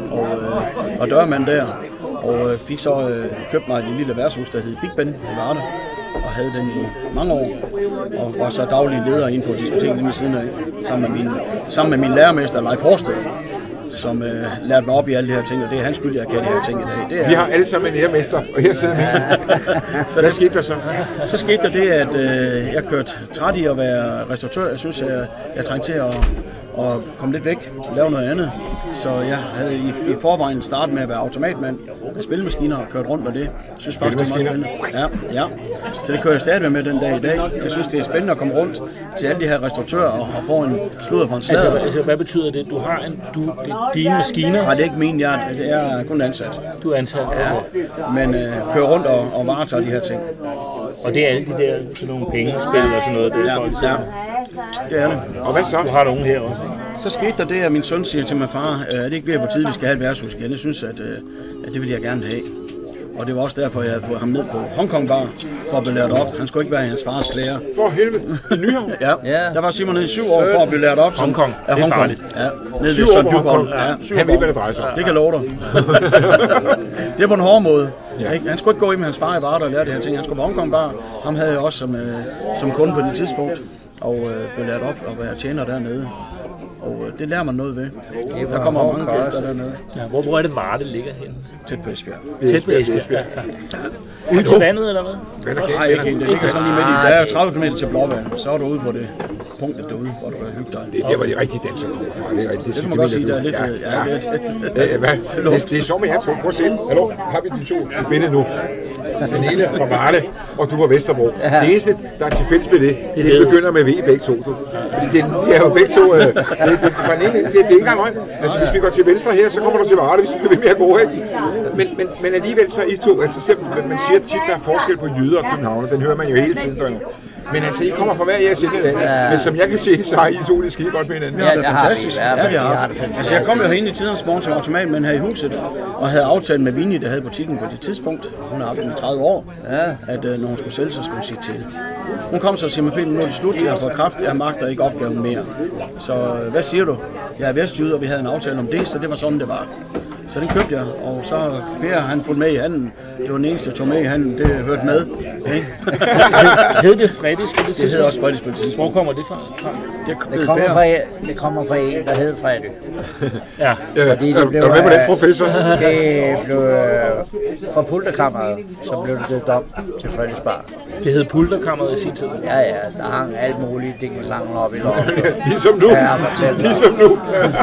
F: Og dørmand der. Og fik så købt mig et lille værtshus, der hed Big Ben i Varde. Og havde den i mange år. Og var så daglig leder inde på diskoteket ved siden af. Sammen med min lærermester, Leif Horsted, som lærte mig op i alle de her ting, og det er hans skyld, jeg kan de her ting i dag.
B: Vi har alle sammen en lærermester, og her sidder vi. Hvad skete der så?
F: Så skete der det, at jeg kørte træt i at være restauratør. Jeg synes, jeg trængte til at komme lidt væk og lave noget andet. Så jeg havde i forvejen startet med at være automatmand med spilmaskiner og kørt rundt med det. Jeg synes faktisk, det er meget spændende. Ja. Så det kører jeg stadigvæk med den dag i dag. Jeg synes, det er spændende at komme rundt til alle de her restauratører og få en sludder på en sladder.
D: Altså, hvad betyder det? Du har dine maskiner?
F: Nej, det er ikke min. Jeg er kun ansat.
D: Du er ansat?
F: Ja. Men kører rundt og varetager de her ting.
D: Og det er alle de der sådan nogle pengespil og sådan noget, det er folk siger.
F: Det er det.
B: Og hvad så?
D: Du har nogen her også.
F: Så skete der det, at min søn siger til min far, er det ikke ved på tide, vi skal have et værtshus igen? Jeg synes, at det vil jeg gerne have. Og det var også derfor, jeg havde fået ham ned på Hongkong Bar for at blive lært op. Han skulle ikke være hans fars klæder.
B: For helvede. I Nyhavn?
F: Ja. Der var Simon nede i 7 år for at blive lært op.
D: Hongkong.
F: Ja,
D: det er farligt.
F: Ja. Nede
B: 7 år på Hongkong. Han ved, hvad det drejer sig om.
F: Det kan love dig. Det er på en hård måde. Ja. Han skulle ikke gå ind med hans far i Varde og lære det her ting. Han skulle på Hongkong Bar. Ham havde jeg også som kunde på det tidspunkt. Og blev lært op og være tjener dernede. Og det lærer man noget ved. Der kommer mange gæster dernede.
D: Ja, hvor er det Varde ligger henne?
F: Tæt på Esbjerg.
D: Tæt på Esbjerg. Ude til vandet, eller hvad?
F: Nej, ikke helt. Det ligger sådan lige midt i. Der er 30 km til Blåvand. Så er du ude på det punktet derude, hvor du kan hygge dig.
B: Det er der, hvor de rigtige danser kommer fra. Det er rigtigt.
F: Det kan man godt sige, der er lidt...
B: Det er sommer, jeg tror. Prøv at se. Hallo, har vi de to i billedet nu? Den ene fra Varde, og du var Vesterbro. Det eneste, der er til fælles med det begynder med V begge to. Fordi det er jo begge to... Det er ikke engang løgn. Altså, hvis vi går til venstre her, så kommer du til Varde, hvis vi bliver mere gode, ikke? Men alligevel så I to, altså simpelthen, man siger tit, der er forskel på jyder og københavner. Den hører man jo hele tiden. Men altså, I kommer fra hver jeres ende af landet. Men som jeg kan se, så har I to det skide godt med hinanden.
F: Ja, det er fantastisk. Ja, vi har det. Altså, jeg kom jo herinde i tidernes morgen som automatmand her i huset, og havde aftalt med Vinnie, der havde butikken på det tidspunkt. Hun har haft den i 30 år, at når hun skulle sælge, så skulle hun sige til. Hun kom så og siger, Peter, nu er det slut, jeg har fået kraft, jeg magter ikke opgaven mere. Så hvad siger du? Jeg er vestjyde, og vi havde en aftale om det, så det var sådan, det var. Så den købte jeg, og så Per, han fulgte med i handlen. Det var den eneste, jeg tog med i handlen, det hørte med. Okay?
D: Hed det Fredis på det tidspunkt?
F: Det hedder også Fredis på det tidspunkt.
D: Hvor kommer det fra?
A: Det kommer fra en, der hed Freddy.
D: Ja.
A: Fordi det blev,
B: hvad var den professor?
A: Det blev fra Pulterkammeret, så blev det døbt op til Freddys Bar.
D: Det hed Pulterkammeret i sin tid?
A: Ja, der hang alt muligt dingeslangen op i loftet.
B: Ligesom nu. Ligesom nu.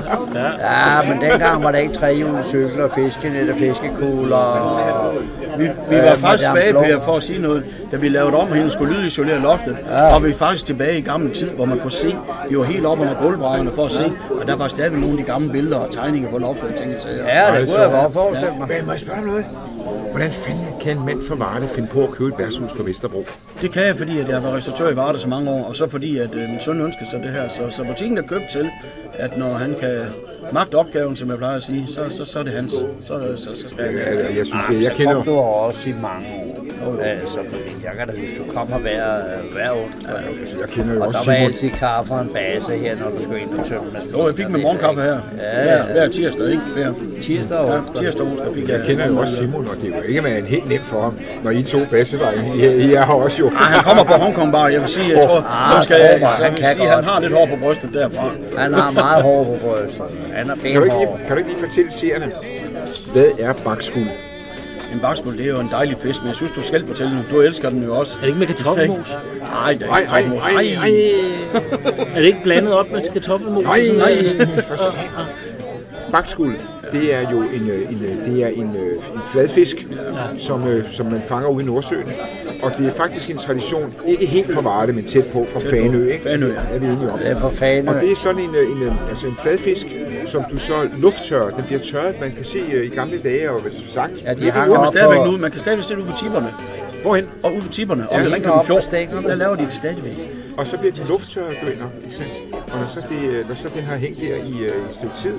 A: Ja, men dengang var der ikke trehjulede cykler, fiskenet og fiskekugler.
F: Vi var faktisk tilbage, Per, for at sige noget. Da vi lavede om, og hende skulle lydisolere loftet, og vi faktisk tilbage i gamle tid, hvor man kunne se, vi var helt oppe under gulvbrædderne for at se, og der var stadig nogle af de gamle billeder og tegninger på loftet, tænkte jeg.
A: Ja, det kunne jeg godt forestille mig.
B: Men må jeg spørge om noget? Hvordan fanden kan en mand fra Varde finde på at købe et værtshus på Vesterbro?
F: Det kan jeg, fordi at jeg var restauratør i Varde så mange år, og så fordi at min søn ønskede sig det her. Så butikken er købt til, at når han kan magte opgaven, som jeg plejer at sige, så er det hans. Så skal jeg.
B: Jeg synes, jeg kender...
A: Du har også i mange år. Altså, fordi jeg kan da huske, du kommer hver onsdag.
B: Jeg kender jo
A: og
B: også
A: der var altid kaffe og en base her, når du skulle ind og tømme.
F: Jo, jeg fik med morgenkaffe her. Hver tirsdag, ikke?
A: Tirsdag og
F: tirsdag og onsdag fik
B: jeg kender jo også Simon, og det er jo ikke været helt nemt for ham, når I to bassevejen. I er her også jo.
F: Han kommer på Hongkong Bar. Jeg vil sige, jeg tror, han har lidt hår på brystet derfra.
A: Han har meget hår på brystet. Han er benhård.
B: Kan du ikke lige fortælle seerne, hvad er bakskuld?
F: En bakskuld, det er jo en dejlig fisk, men jeg synes, du skal fortælle den. Du elsker den jo også.
D: Er det ikke med kartoffelmos?
F: Nej, det er ikke kartoffelmos.
D: Er det ikke blandet op med kartoffelmos?
B: Nej, for satan. Bakskuld, det er jo en fladfisk, som man fanger ude i Nordsøen. Og det er faktisk en tradition, ikke helt fra Varde, men tæt på, fra Fanø, ikke?
F: Fanø, ja.
B: Er vi enige om.
A: Det er fra Fanø.
B: Og det er sådan en fladfisk, som du så lufttørrer. Den bliver tørret, man kan se i gamle dage og sagt.
A: Ja, de hanger
F: op stadigvæk nu. Man kan stadigvæk se det ude på tipperne.
B: Hvorhen?
F: Og ude på tipperne. Og Ringkøbing Fjord, der laver de det stadigvæk.
B: Og så bliver den lufttørret gønner, ikke sandt? Og når så den har hængt der i et stykke tid,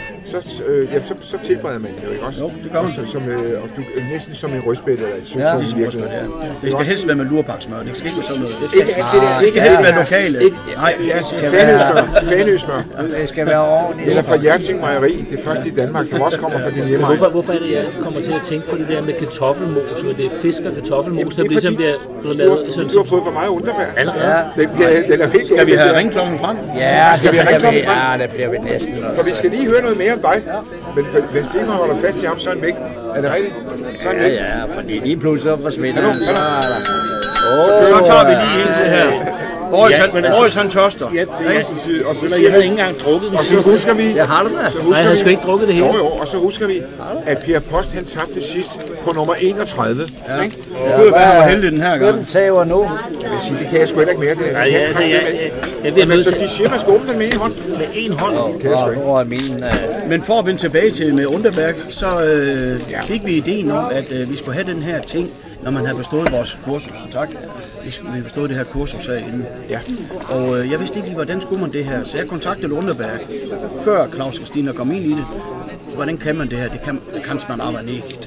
B: så tilbereder man det jo ikke også?
F: Jo, det gør man.
B: Og du næsten som en rødspætte eller et
F: syltårn. Ligesom rødspætte, ja. Det skal helst være med lurpaksmør, det skal ikke være sådan noget. Det skal helst være lokale.
B: Nej, Fanøsmør.
A: Det skal være ordentligt.
B: Eller fra Hjerting Mejeri, det første i Danmark, som også kommer fra din hjemme.
D: Hvorfor er det, jeg kommer til at tænke på det der med kartoffelmos, med det fisk og kartoffelmos, der ligesom bliver lavet sådan?
B: Du har fået for meget underbær.
F: Den er helt. Skal vi have ringklokken frem?
A: Ja, skal vi have ringklokken frem? Ja, det bliver vi næsten.
B: For vi skal lige høre noget mere om dig. Men hvis vi ikke holder fast i ham, så er han væk. Er det rigtigt? Så er han væk.
A: Ja, fordi lige pludselig forsvinder han.
F: Så tager vi lige en til her. Boris han tørster.
D: Jeg havde ikke engang drukket den.
B: Og så husker vi...
A: Jeg har det da.
D: Nej, jeg havde sgu ikke drukket det hele.
B: Og så husker vi, at Per Post han tabte sidst på nummer 31.
F: Ja. Det kunne være, han var heldig den her gang.
A: Hvem tager nu?
B: Jeg vil sige, det kan jeg sgu heller ikke mere.
D: Nej, altså, jeg bliver nødt til...
B: Så de siger, man skal åbne den med en hånd.
D: Med en hånd?
B: Det er ikke.
F: Men for at vende tilbage til med Underberg, så fik vi ideen om, at vi skulle have den her ting, når man havde bestået vores kursus. Tak. Vi bestod det her kursus herinde.
B: Ja.
F: Og jeg vidste ikke lige, hvordan skulle man det her, så jeg kontaktede Lundeberg, før Claus Christina kom ind i det. Hvordan kan man det her? Det kan man arbejde ikke.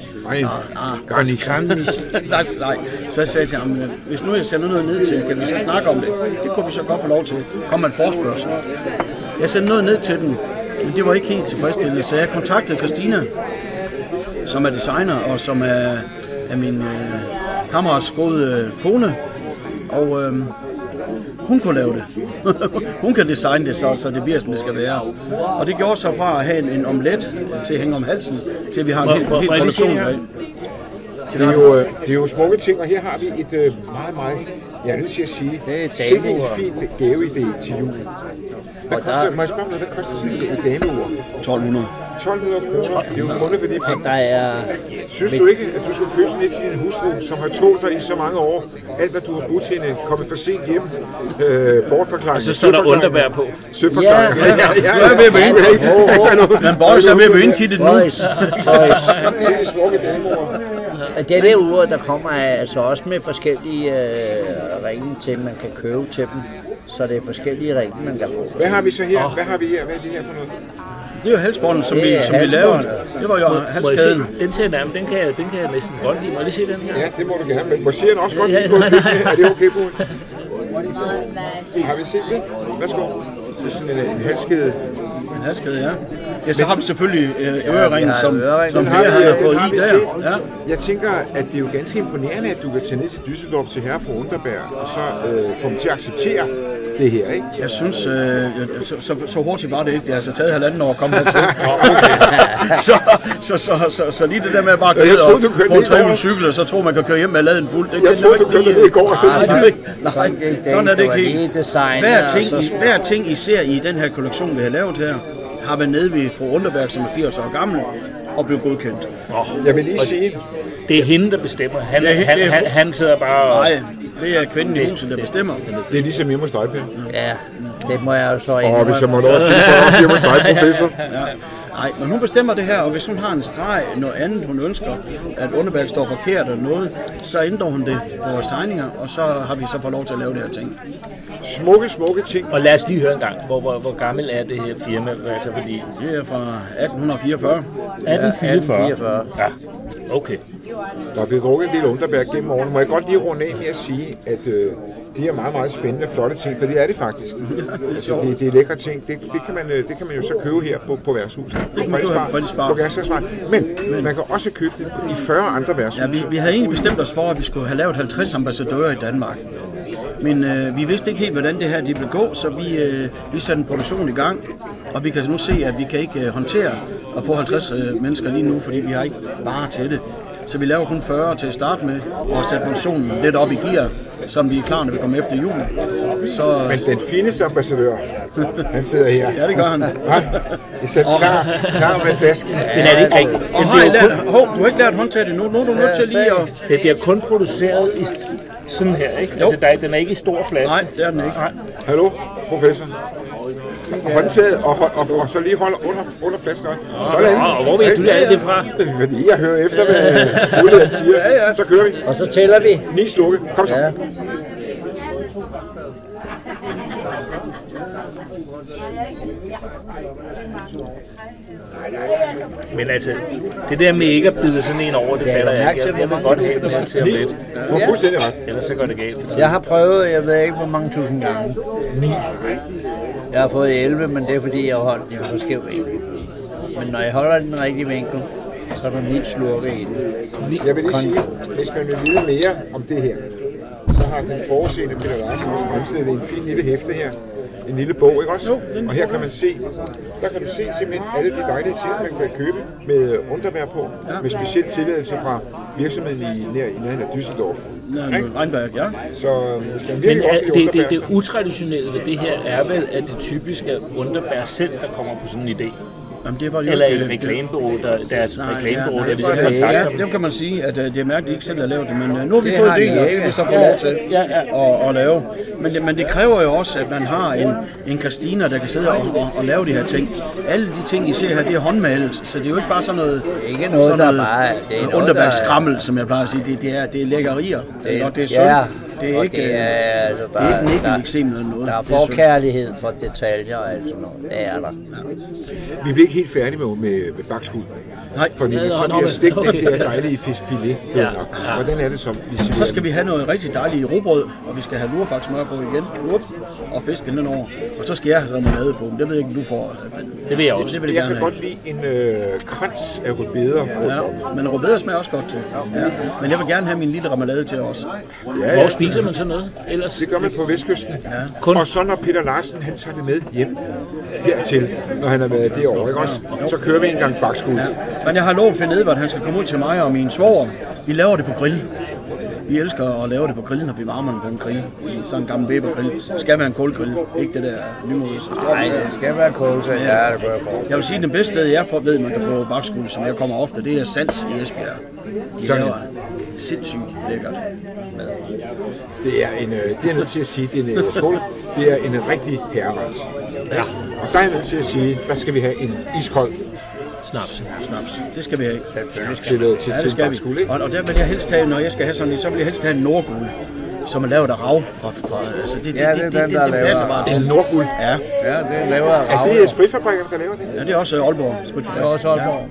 F: Nej. Så jeg sagde til ham, hvis nu jeg sender noget ned til, kan vi så snakke om det? Det kunne vi så godt få lov til. Kom man forspørgsel. Jeg sendte noget ned til den, men det var ikke helt tilfredsstillende, så jeg kontaktede Christina, som er designer og som er af min kammerats gode kone, og hun kunne lave det. Hun kan designe det så det bliver, som det skal være. Og det gjorde så fra at have en omelet til at hænge om halsen, til vi har en helt produktion af.
B: Det er jo smukke ting, og her har vi et meget, jeg er nødt til at sige, sikke en fin gaveidé til jul. Hvad koster sådan et dameur?
F: 1200.
B: 1200 kroner. Det er jo fundet for de penge.
A: Der er...
B: Synes du ikke, at du skulle købe sådan et til din hustru, som har tålt dig i så mange år? Alt, hvad du har budt hende, kommet for sent hjem, bortforklaring.
D: Og så står der Underberg på.
B: Søforklaring.
F: Ja, jeg er ved at begynde. Men Boris er ved at begynde kittet nu.
B: Se de smukke dameur.
A: Denne ur, der kommer altså også med forskellige ringe til, man kan købe til dem. Så det er forskellige ringe, man kan få.
B: Hvad har vi så her? Hvad har vi her? Hvad er det her for noget?
F: Det er jo halsbånden, som vi lavede. Det var jo halskæden.
D: Den ser nærmest, den kan jeg næsten godt lide. Må jeg lige se den her?
B: Ja, det må du gerne. Men må Sian også godt lide få en bygge? Er det okay, Bo? Har vi set det? Værsgo. Det er sådan en halskæde.
F: En halskæde, ja. Ja, så har vi selvfølgelig øreringen, som flere har fået i der. Ja.
B: Jeg tænker, at det er jo ganske imponerende, at du kan tage ned til Düsseldorf til herre fra Underberg, og så få dem til at acceptere det her, ikke?
F: Jeg synes, så hurtigt var det ikke. Det har altså taget 1,5 år at komme hertil. Så lige det der med at bare køre ned på en trehjulscykel, og så tror man kan køre hjem med laden fuld.
B: Jeg troede, du kørte det i går, og så
F: nej, sådan er det ikke helt. Hver ting, I ser i den her kollektion, vi har lavet her, har været nede ved fru Underberg, som er 80 år gammel, og blev godkendt.
B: Jeg vil lige sige...
D: Det er hende, der bestemmer. Han sidder bare...
F: Nej, det er kvinden i huset, der bestemmer.
B: Det er ligesom hjemme hos dig, Per.
A: Ja, det må jeg jo så indrømme.
B: Hvis jeg må lov at tilføje også hjemme hos dig, professor.
F: Ja. Nej, men hun bestemmer det her, og hvis hun har en streg, noget andet hun ønsker, at Underberg står forkert eller noget, så ændrer hun det på vores tegninger, og så har vi så fået lov til at lave det her ting.
B: Smukke ting.
D: Og lad os lige høre en gang, hvor gammel er det her firma? Altså, fordi...
F: Det er fra 1844.
D: 1844? Ja, okay.
B: Der er blevet drukket en del Underberg gennem årene. Må jeg godt lige runde af med at sige, at de er meget, meget spændende og flotte ting, for det er det faktisk. Altså, det er lækre ting. Det kan man jo så købe her på værtshuset.
F: Det kan man købe
B: Men man kan også købe det i 40 andre værtshus.
F: Ja, vi havde egentlig bestemt os for, at vi skulle have lavet 50 ambassadører i Danmark. Men vi vidste ikke helt, hvordan det her ville gå, så vi satte en produktion i gang. Og vi kan nu se, at vi kan ikke håndtere at få 50 mennesker lige nu, fordi vi har ikke varer til det. Så vi laver kun 40 til at starte med, og sætte produktionen lidt op i gear, som vi er klar, når vi kommer efter jul. Så...
B: Men den fineste ambassadør, han sidder her.
F: Ja, det gør han.
B: I er klar med flasken.
D: Men er det ikke rigtigt?
F: Du har ikke lært håndtage det nu. Nu er du nødt til lige at...
D: Det bliver kun produceret i sådan her, ikke? Altså, den er ikke i stor flaske.
F: Nej, det er den ikke.
B: Hallo, professor. Håndtaget og så lige holder under flasken. Sådan.
D: Og hvor ved du alt det fra?
B: Fordi jeg hører efter, hvad skolelederen siger. Ja. Så kører vi.
A: Og så tæller vi.
B: 9 slukke. Kom så. Ja.
D: Men altså, det der med ikke at bide sådan en over, det falder jeg ikke. Jeg vil godt have den her til om lidt.
B: Du har fuldstændig ret.
D: Ellers så går det galt.
A: Jeg har prøvet, jeg ved ikke hvor mange tusind gange. 9. Jeg har fået 11, men det er fordi, jeg har holdt den på skæv vinkel. Men når jeg holder den rigtige vinkel, så er der 9 slurke i den. Jeg
B: vil lige sige, hvis man vil vide mere om det her, så har den forudseende Peter Larsen også fremstillet en fin lille hæfte her. En lille bog, ikke også? Og her kan man se, simpelthen alle de dejlige ting, man kan købe med Underberg på, med speciel tilladelse fra virksomheden i nærheden af Düsseldorf.
F: Reinberg, ja.
B: Så hvis man virkelig godt lide Underberg...
D: Det utraditionelle ved det her er vel, at det typisk er Underberg selv, der kommer på sådan en idé.
F: Jamen, det var jo
D: eller et reklamebureau, deres reklamebureau, der ligesom kontakter dem.
F: Ja, det kan man sige, at det er mærkeligt, at de ikke selv har lavet det, men nu har vi fået det, og det vi så får lov til at lave. Men det kræver jo også, at man har en Christina, der kan sidde og lave de her ting. Alle de ting, I ser her, det er håndmalet, så det er jo ikke bare sådan noget...
A: Ikke noget, der bare...
F: Underbergskrammel, som jeg plejer at sige. Det er lækkerier. Det er sødt. Det er ikke,
A: det er, altså,
F: det er ikke et eksempel eller noget.
A: Der er forkærlighed for detaljer og alt sådan noget. Det er der.
B: Ja. Vi bliver ikke helt færdige med bakskud.
F: Nej.
B: Fordi så bliver stegt den der dejlige fiskfilet. Ja. Hvordan er det så?
F: Så skal vi have noget rigtig dejligt rugbrød, og vi skal have lurfaksmør på igen. Og fisken den over. Og så skal jeg have remoulade på. Det ved jeg ikke, om du får.
D: Det vil jeg også.
B: Jeg kan godt lide en krans af rødbeder.
F: Ja, men rødbeder smager også godt til. Ja. Men jeg vil gerne have min lille remoulade til os.
D: Ja. Hvor spiser man sådan noget ellers?
B: Det gør man på Vestkysten. Ja. Og så når Peter Larsen han tager det med hjem hertil, når han har været derovre, ikke også? Så kører vi en gang bakskud. Ja.
F: Men jeg har lovet Finn Edvard, han skal komme ud til mig og min svoger. Vi laver det på grill. Vi elsker at lave det på grillen, når vi varmer den på en grill. Sådan en gammel Weber-grill. Det skal være en kulgrill, ikke det der nymodige.
A: Nej, det skal være kulgrill. Ja,
F: jeg vil sige, at den bedste sted, jeg ved, man kan få bakskud, som jeg kommer ofte, det er Sals i Esbjerg. De laver sindssygt lækkert mad.
B: Det er jeg nødt til at sige, det er en rigtig herreret. Ja. Og der er jeg nødt til at sige, der skal vi have en iskold
D: snaps.
F: Det skal vi have.
B: Til bakskud, ikke?
F: Og der vil jeg helst have, når jeg skal have sådan en, så vil jeg helst have en nordguld, som er lavet af rav. Altså det passer bare til.
B: En nordguld?
F: Ja.
A: Ja, det er lavet af rav.
B: Er det spritfabrikker, der laver det?
F: Ja, det er også Aalborg Spritfabrik.
A: Det er også Aalborg.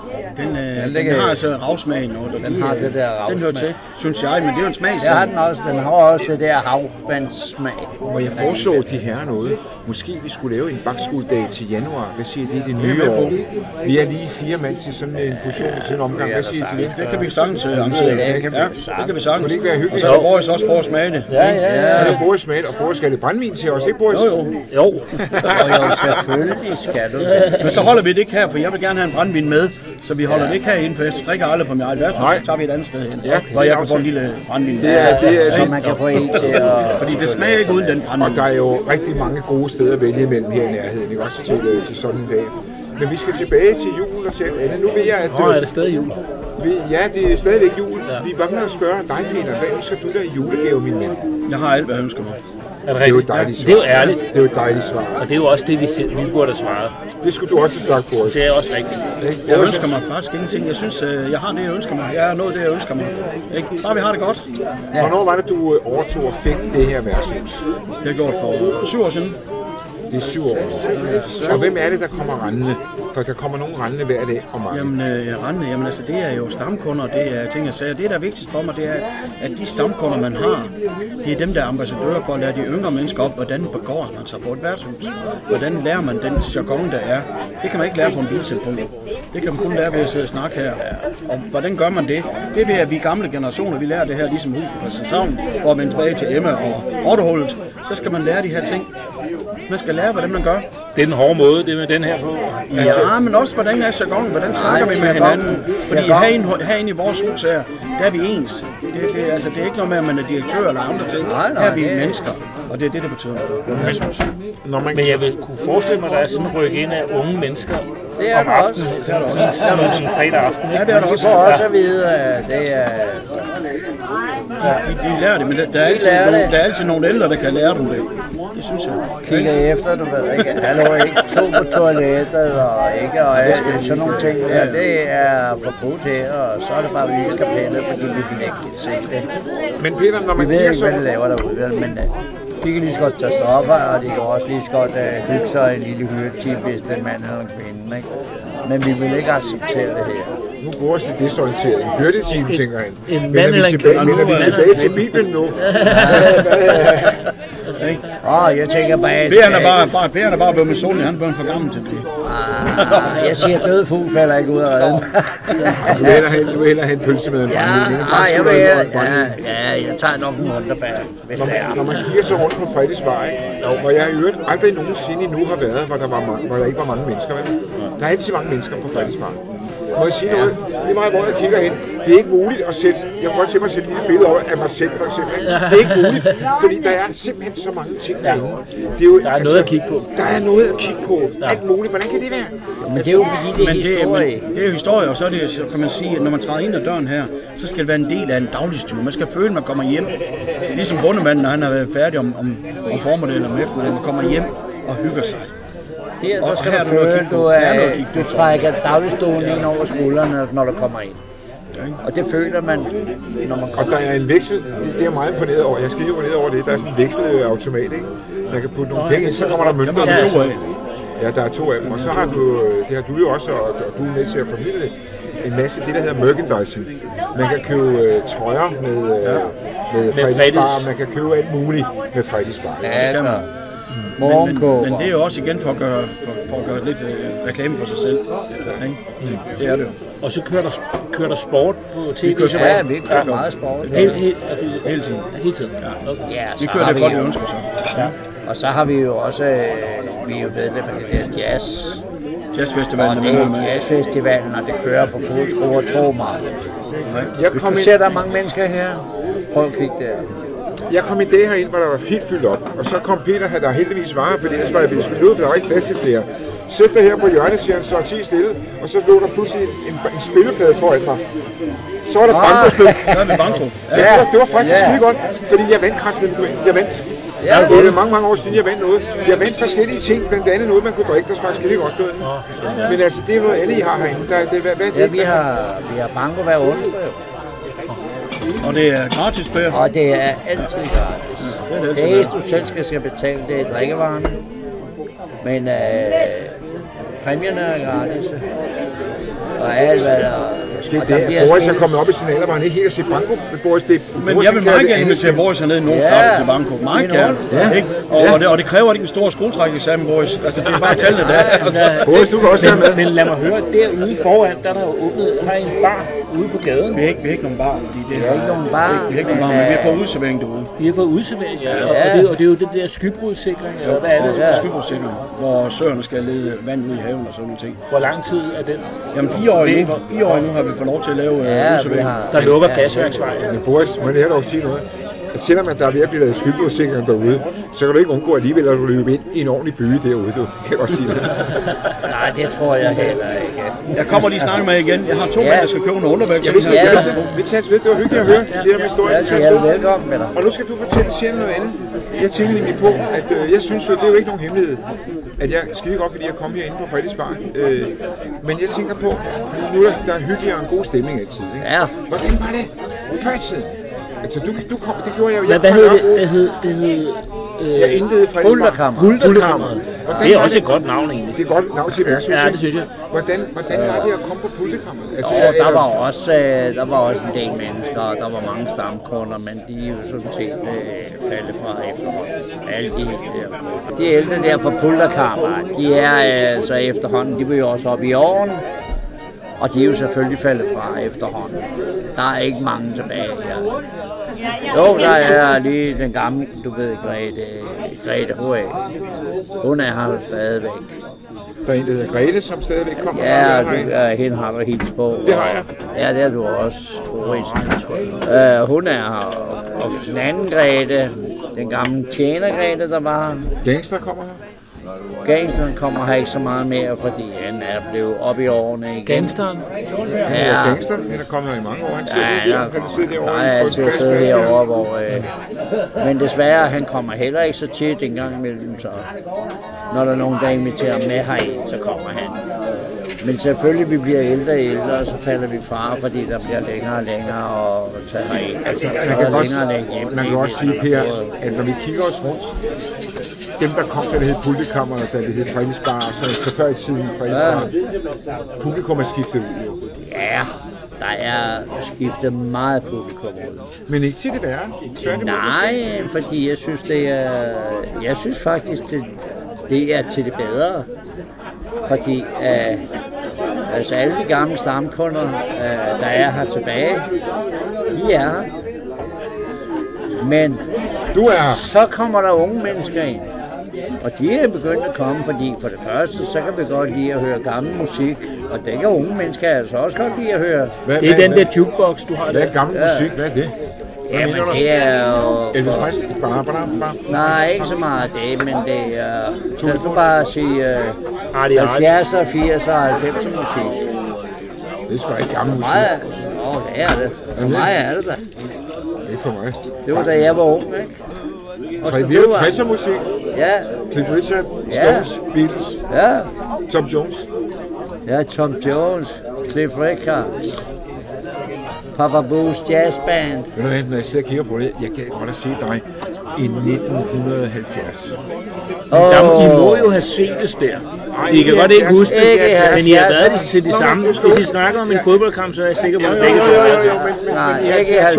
F: Den har altså ravsmagen, og
A: den har det der ravsmag.
F: Den hører til, synes jeg, men det er jo en smag.
A: Ja, den har også det der havvandssmag.
B: Må jeg foreslå de her noget? Måske vi skulle lave en bakskulddag til januar. Hvad siger det i det nye år? Vi er lige 4 mand til sådan en portion til en omgang. Hvad siger I til det?
F: Det kan vi sagtens arrangere.
A: Det kan vi sagtens.
B: Kunne det ikke være hyggeligt?
F: Og så er Boris også prøve at smage det.
A: Ja.
B: Så er der Boris smage, og Boris skal have brændvin til os, ikke Boris?
F: Jo.
A: Og jo, selvfølgelig skal du det.
F: Men så holder vi det ikke her, for jeg vil gerne have en brændvin med. Så vi holder det ikke herinde, for jeg drikker aldrig på mit eget værtshus, så tager vi et andet sted hen, hvor jeg kan få en lille brændvin.
A: Så man kan få en til at...
F: Fordi det smager ikke uden den brændvin.
B: Og der er jo rigtig mange gode steder at vælge imellem her i nærheden, ikke også til sådan en dag. Men vi skal tilbage til julen og til andet. Nu ved jeg, at...
D: er det stadig jul?
B: Ja, det er stadigvæk jul. Ja. Vi mangler at spørge dig, Peter, hvad ønsker du der i julegave, min ven?
F: Jeg har alt, hvad jeg ønsker mig.
B: Det er jo et dejligt svar.
D: Det er jo ærligt.
B: Det er jo et dejligt svar.
D: Og det er jo også det, vi burde have svaret.
B: Det skulle du også have sagt, Boris.
D: Det er også rigtigt.
F: Jeg ønsker mig faktisk ingenting. Jeg synes, jeg har det, jeg ønsker mig. Jeg har nået det, jeg ønsker mig. Ikke? Bare vi har det godt.
B: Ja. Hvornår var det, du overtog og fik det her værtshus?
F: Det har gjort for 7 år siden.
B: Det er 7 år. Og hvem er det, der kommer rendende? For der kommer nogen rendende hver dag og mange.
F: Jamen altså, det er jo stamkunder, det er ting, jeg sagde. Det, der er vigtigst for mig, det er, at de stamkunder, man har, det er dem, der er ambassadører for at lære de yngre mennesker op, hvordan begår man sig på et værtshus. Hvordan lærer man den jargon, der er. Det kan man ikke lære på en biltelefon. Det kan man kun lære ved at sidde og snakke her. Og hvordan gør man det? Det er ved, at vi gamle generationer, vi lærer det her, ligesom huset på Christianshavn, hvor at vende tilbage til Emma og Otterhullet. Så skal man lære de her ting. Man skal lære, hvordan man gør.
D: Det er den hårde måde, det med den her på.
F: Ja, men også, hvordan er jargonen? Hvordan snakker vi med hinanden? Fordi herinde i vores hus her, der er vi ens. Det er ikke noget med, at man er direktør eller andre ting. Her er vi mennesker, og det er det, der betyder noget.
D: Men jeg vil kunne forestille mig, at der er sådan en ryk ind af unge mennesker om aftenen. Sådan en fredag aften.
F: Ja, det er der også.
A: De får også at vide, at det er...
F: De lærer det, men der er altid nogle ældre, der kan lære dem det. Det synes jeg.
A: Kigger efter, du ved ikke. Hallo, ikke to på toilettet og ikke, og sådan nogle ting der. Det er forbudt her, og så er det bare hyggekapellet, fordi vi vil ikke se det.
B: Men Peter, når man
A: vi ved ikke, hvad det laver derude, men de kan lige så godt tage stoffer, og de kan også lige så godt hygge sig en lille hyretime, hvis det er en mand eller en kvinde, ikke? Men vi vil ikke acceptere det her.
B: Nu bruger vi desorienteret. En hyrdeteam, tænker han.
D: En mand eller en kvinde.
B: Men vi tilbage til Bibelen nu?
A: Jeg tænker bare...
F: Per er bare blevet med solen, han blev for gammel til det.
A: Jeg siger, at døde fugl falder ikke ud af redden.
B: Du vil hellere have en pølse med en brændvin.
A: Jeg tager nok en runderbær, hvis det er.
B: Når man kigger så rundt på Frederiksvej, hvor jeg i øvrigt aldrig nogensinde endnu har været, hvor der ikke var mange mennesker. Der er altid mange mennesker på Frederiksvej. Må jeg sige noget? Det er meget, hvor jeg kigger hen. Det er ikke muligt at sætte... Jeg kunne godt tænke mig at sætte et lille billede af mig selv, for eksempel. Det er ikke muligt, fordi der er simpelthen så mange ting derinde.
D: Det er jo, der er noget at kigge på.
B: Der er noget at kigge på. Alt muligt. Hvordan kan det være?
A: Men det er jo fordi, det er historie.
F: Det er jo historie, og så kan man sige, at når man træder ind ad døren her, så skal det være en del af en dagligstue. Man skal føle, at man kommer hjem. Ligesom bondemanden, når han har været færdig om formiddagen eller om eftermiddagen, man kommer hjem og hygger sig.
A: Her, der skal du føle, du trækker dagligstuen ind over skuldrene, når du kommer ind. Og det føler man, når man kommer.
B: Og der er en veksel, det er meget imponeret over. Jeg skal jo ned over det. Der er sådan en vekselautomat, ikke? Man kan putte nogle penge ind, så kommer der mønter. Ja, der er 2 af dem. Og så har du, det har du jo også, og du er med til at formidle en masse det, der hedder merchandising. Man kan købe trøjer med Fredagsbar, man kan købe alt muligt med Fredagsbar.
A: Ja,
F: men det er jo også igen for at gøre lidt reklame for sig selv. Det er det jo.
D: Og så kører der sport på tv?
A: Ja, vi kører meget sport.
D: Hele tiden? Hele tiden?
A: Ja,
F: vi kører det, folk ønsker sig.
A: Ja. Og så har vi jo også, vi er jo medlem af det der
F: jazzfestivalen.
A: Og det er jazzfestivalen, og det kører på Fuldskruer Tormark. Hvis du ser, der er mange mennesker her, prøv at kigge der.
B: Jeg kom i dag herind, hvor der var helt fyldt op, og så kom Peter, der heldigvis var, fordi ellers var jeg blevet smidt ud, for der var ikke plads til flere. Sæt dig her på hjørnet, siger han, så 10 stille, og så lå der pludselig en spilleplade foran mig. Så var der bankospil. Ja, det var faktisk skide godt, fordi jeg vandt kraftigt. Jeg vandt. Ja, det er mange år siden, jeg vandt noget. Jeg vandt forskellige ting, blandt andet noget, man kunne drikke, der smagte skide godt. Men altså, det er noget, alle I har herinde.
A: Ja, vi har banko hver onsdag.
F: Og det er gratis bøger.
A: Og det er altid gratis. Det eneste, du selv skal betale, det er drikkevarerne. Men præmierne er gratis. Og alt hvad der...
B: Boris er kommet op i signaler, var han ikke helt at se banko.
F: Men jeg vil meget gerne invitere Boris hernede i nogen start til banko. Meget gerne. Og det kræver ikke en stor skoletrækeksamen, Boris. Altså, det er bare tallene der.
B: Boris, du kan også være med.
D: Men lad mig høre, derude foran, der er jo åbnet, har en bar ude på gaden.
F: Vi har ikke nogen bar.
A: Vi har ikke nogen bar.
F: Vi har ikke nogen bar, men vi har fået udservering derude.
D: Vi har fået udservering, ja. Og det er jo det der skybrudssikring, eller hvad er det?
F: Ja, skybrudssikring, hvor søerne skal lede vand ud i haven og sådan nogle ting.
D: Hvor lang tid er den?
F: Jamen 4 år nu har vi fået lov til at lave udservering.
D: Der lukker gasværksvejen.
B: Men Boris, må jeg dog sige noget? Selvom der er ved at blive lavet skybrudssikring derude, så kan du ikke undgå alligevel at løbe ind i en ordentlig by derude. Det kan jeg godt sige det.
A: Nej, det tror jeg heller ikke.
F: Jeg kommer lige snakke med igen. Jeg har 2 mænd, der skal købe nogle undervæg.
B: Vi tager ved. Det var hyggeligt at høre lidt om historien.
A: Velkommen med dig.
B: Og nu skal du fortælle Sjælen noget andet. Jeg tænker nemlig på, at jeg synes jo, det er jo ikke nogen hemmelighed, at jeg skide godt fordi jeg kom herinde på Fredagsbar. Men jeg tænker på, fordi nu er der hyggeligere og en god stemning altid. Ikke?
A: Ja.
B: Hvordan var det før i tiden? Altså, du kom, det gjorde jeg jo.
D: Hvad hed det? Det hed...
B: Jeg indledede Fredagsbar.
D: Hulterkammeret. Det er også et godt navn egentlig.
B: Det er et godt navn til værtshus.
D: Ja, det synes jeg.
B: Hvordan var det at komme på Hulterkammeret? Altså,
A: der var også en del mennesker, og der var mange stamkunder, men de er jo sådan set faldet fra efterhånden. Alle de ældre der fra Hulterkammeret, de er altså efterhånden, de vil jo også op i åren. Og de er jo selvfølgelig faldet fra efterhånden. Der er ikke mange tilbage her. Jo, der er lige den gamle, du ved, Grete H.A. Hun er her jo stadigvæk.
B: Der er en, der hedder Grete, som stadigvæk kommer.
A: Ja, hende har du helt på.
B: Det har jeg.
A: Ja, det har du også. Hun er her. Og den anden Grete, den gamle tjener Grete, der var her.
B: Gangster kommer her.
A: Gangsteren kommer her ikke så meget mere, fordi han er blevet op i årene igen.
D: Gangsteren?
B: Ja. Gangster, han er kommet her i mange år. Han sidder derovre.
A: Han sidder derovre, hvor... men desværre, han kommer heller ikke så tit en gang imellem, så når der er nogen, der inviterer med herind, så kommer han. Men selvfølgelig, vi bliver ældre og ældre, og så falder vi fra, fordi der bliver længere og længere og tage herind.
B: Altså, man kan også sige, Per, at når vi kigger os rundt, dem, der kom, da det hed Pultekammeret, da det hed Fredagsbar, så før i tiden Fredagsbar, publikum er skiftet ud.
A: Ja, der er skiftet meget publikum ud.
B: Men ikke til det værre?
A: Nej, fordi jeg synes, jeg synes faktisk, det er til det bedre. Fordi altså alle de gamle stamkunder, der er her tilbage, de er her. Men så kommer der unge mennesker ind. Og de er begyndt at komme, fordi for det første, så kan vi godt lide at høre gammel musik. Og det kan unge mennesker altså også godt lide at høre.
D: Det er den der jukebox, du har der.
B: Hvad er gammel musik? Hvad er det?
A: Jamen det er jo...
B: Elvis Presley?
A: Nej, ikke så meget det, men det er... Jeg skal bare sige 70'er, 80'er og 90'er musik.
B: Det er sgu ikke gammel musik.
A: Det er det. For mig er det da.
B: Ikke for mig.
A: Det var da jeg var ung, ikke?
B: Vi har 60'er musik.
A: Ja.
B: Cliff Richard, Stones, Beatles.
A: Ja.
B: Tom Jones.
A: Ja, Tom Jones, Cliff Richard. Papa Bo's Jazz Band.
B: Ved du hvad, når jeg sidder og kigger på det, jeg gad godt at se dig i 1970.
D: I må jo have set det der. I kan godt ikke huske det, men I har været til de samme. Hvis I snakker om en fodboldkamp, så er jeg sikker på, at begge to har været til.
B: Men i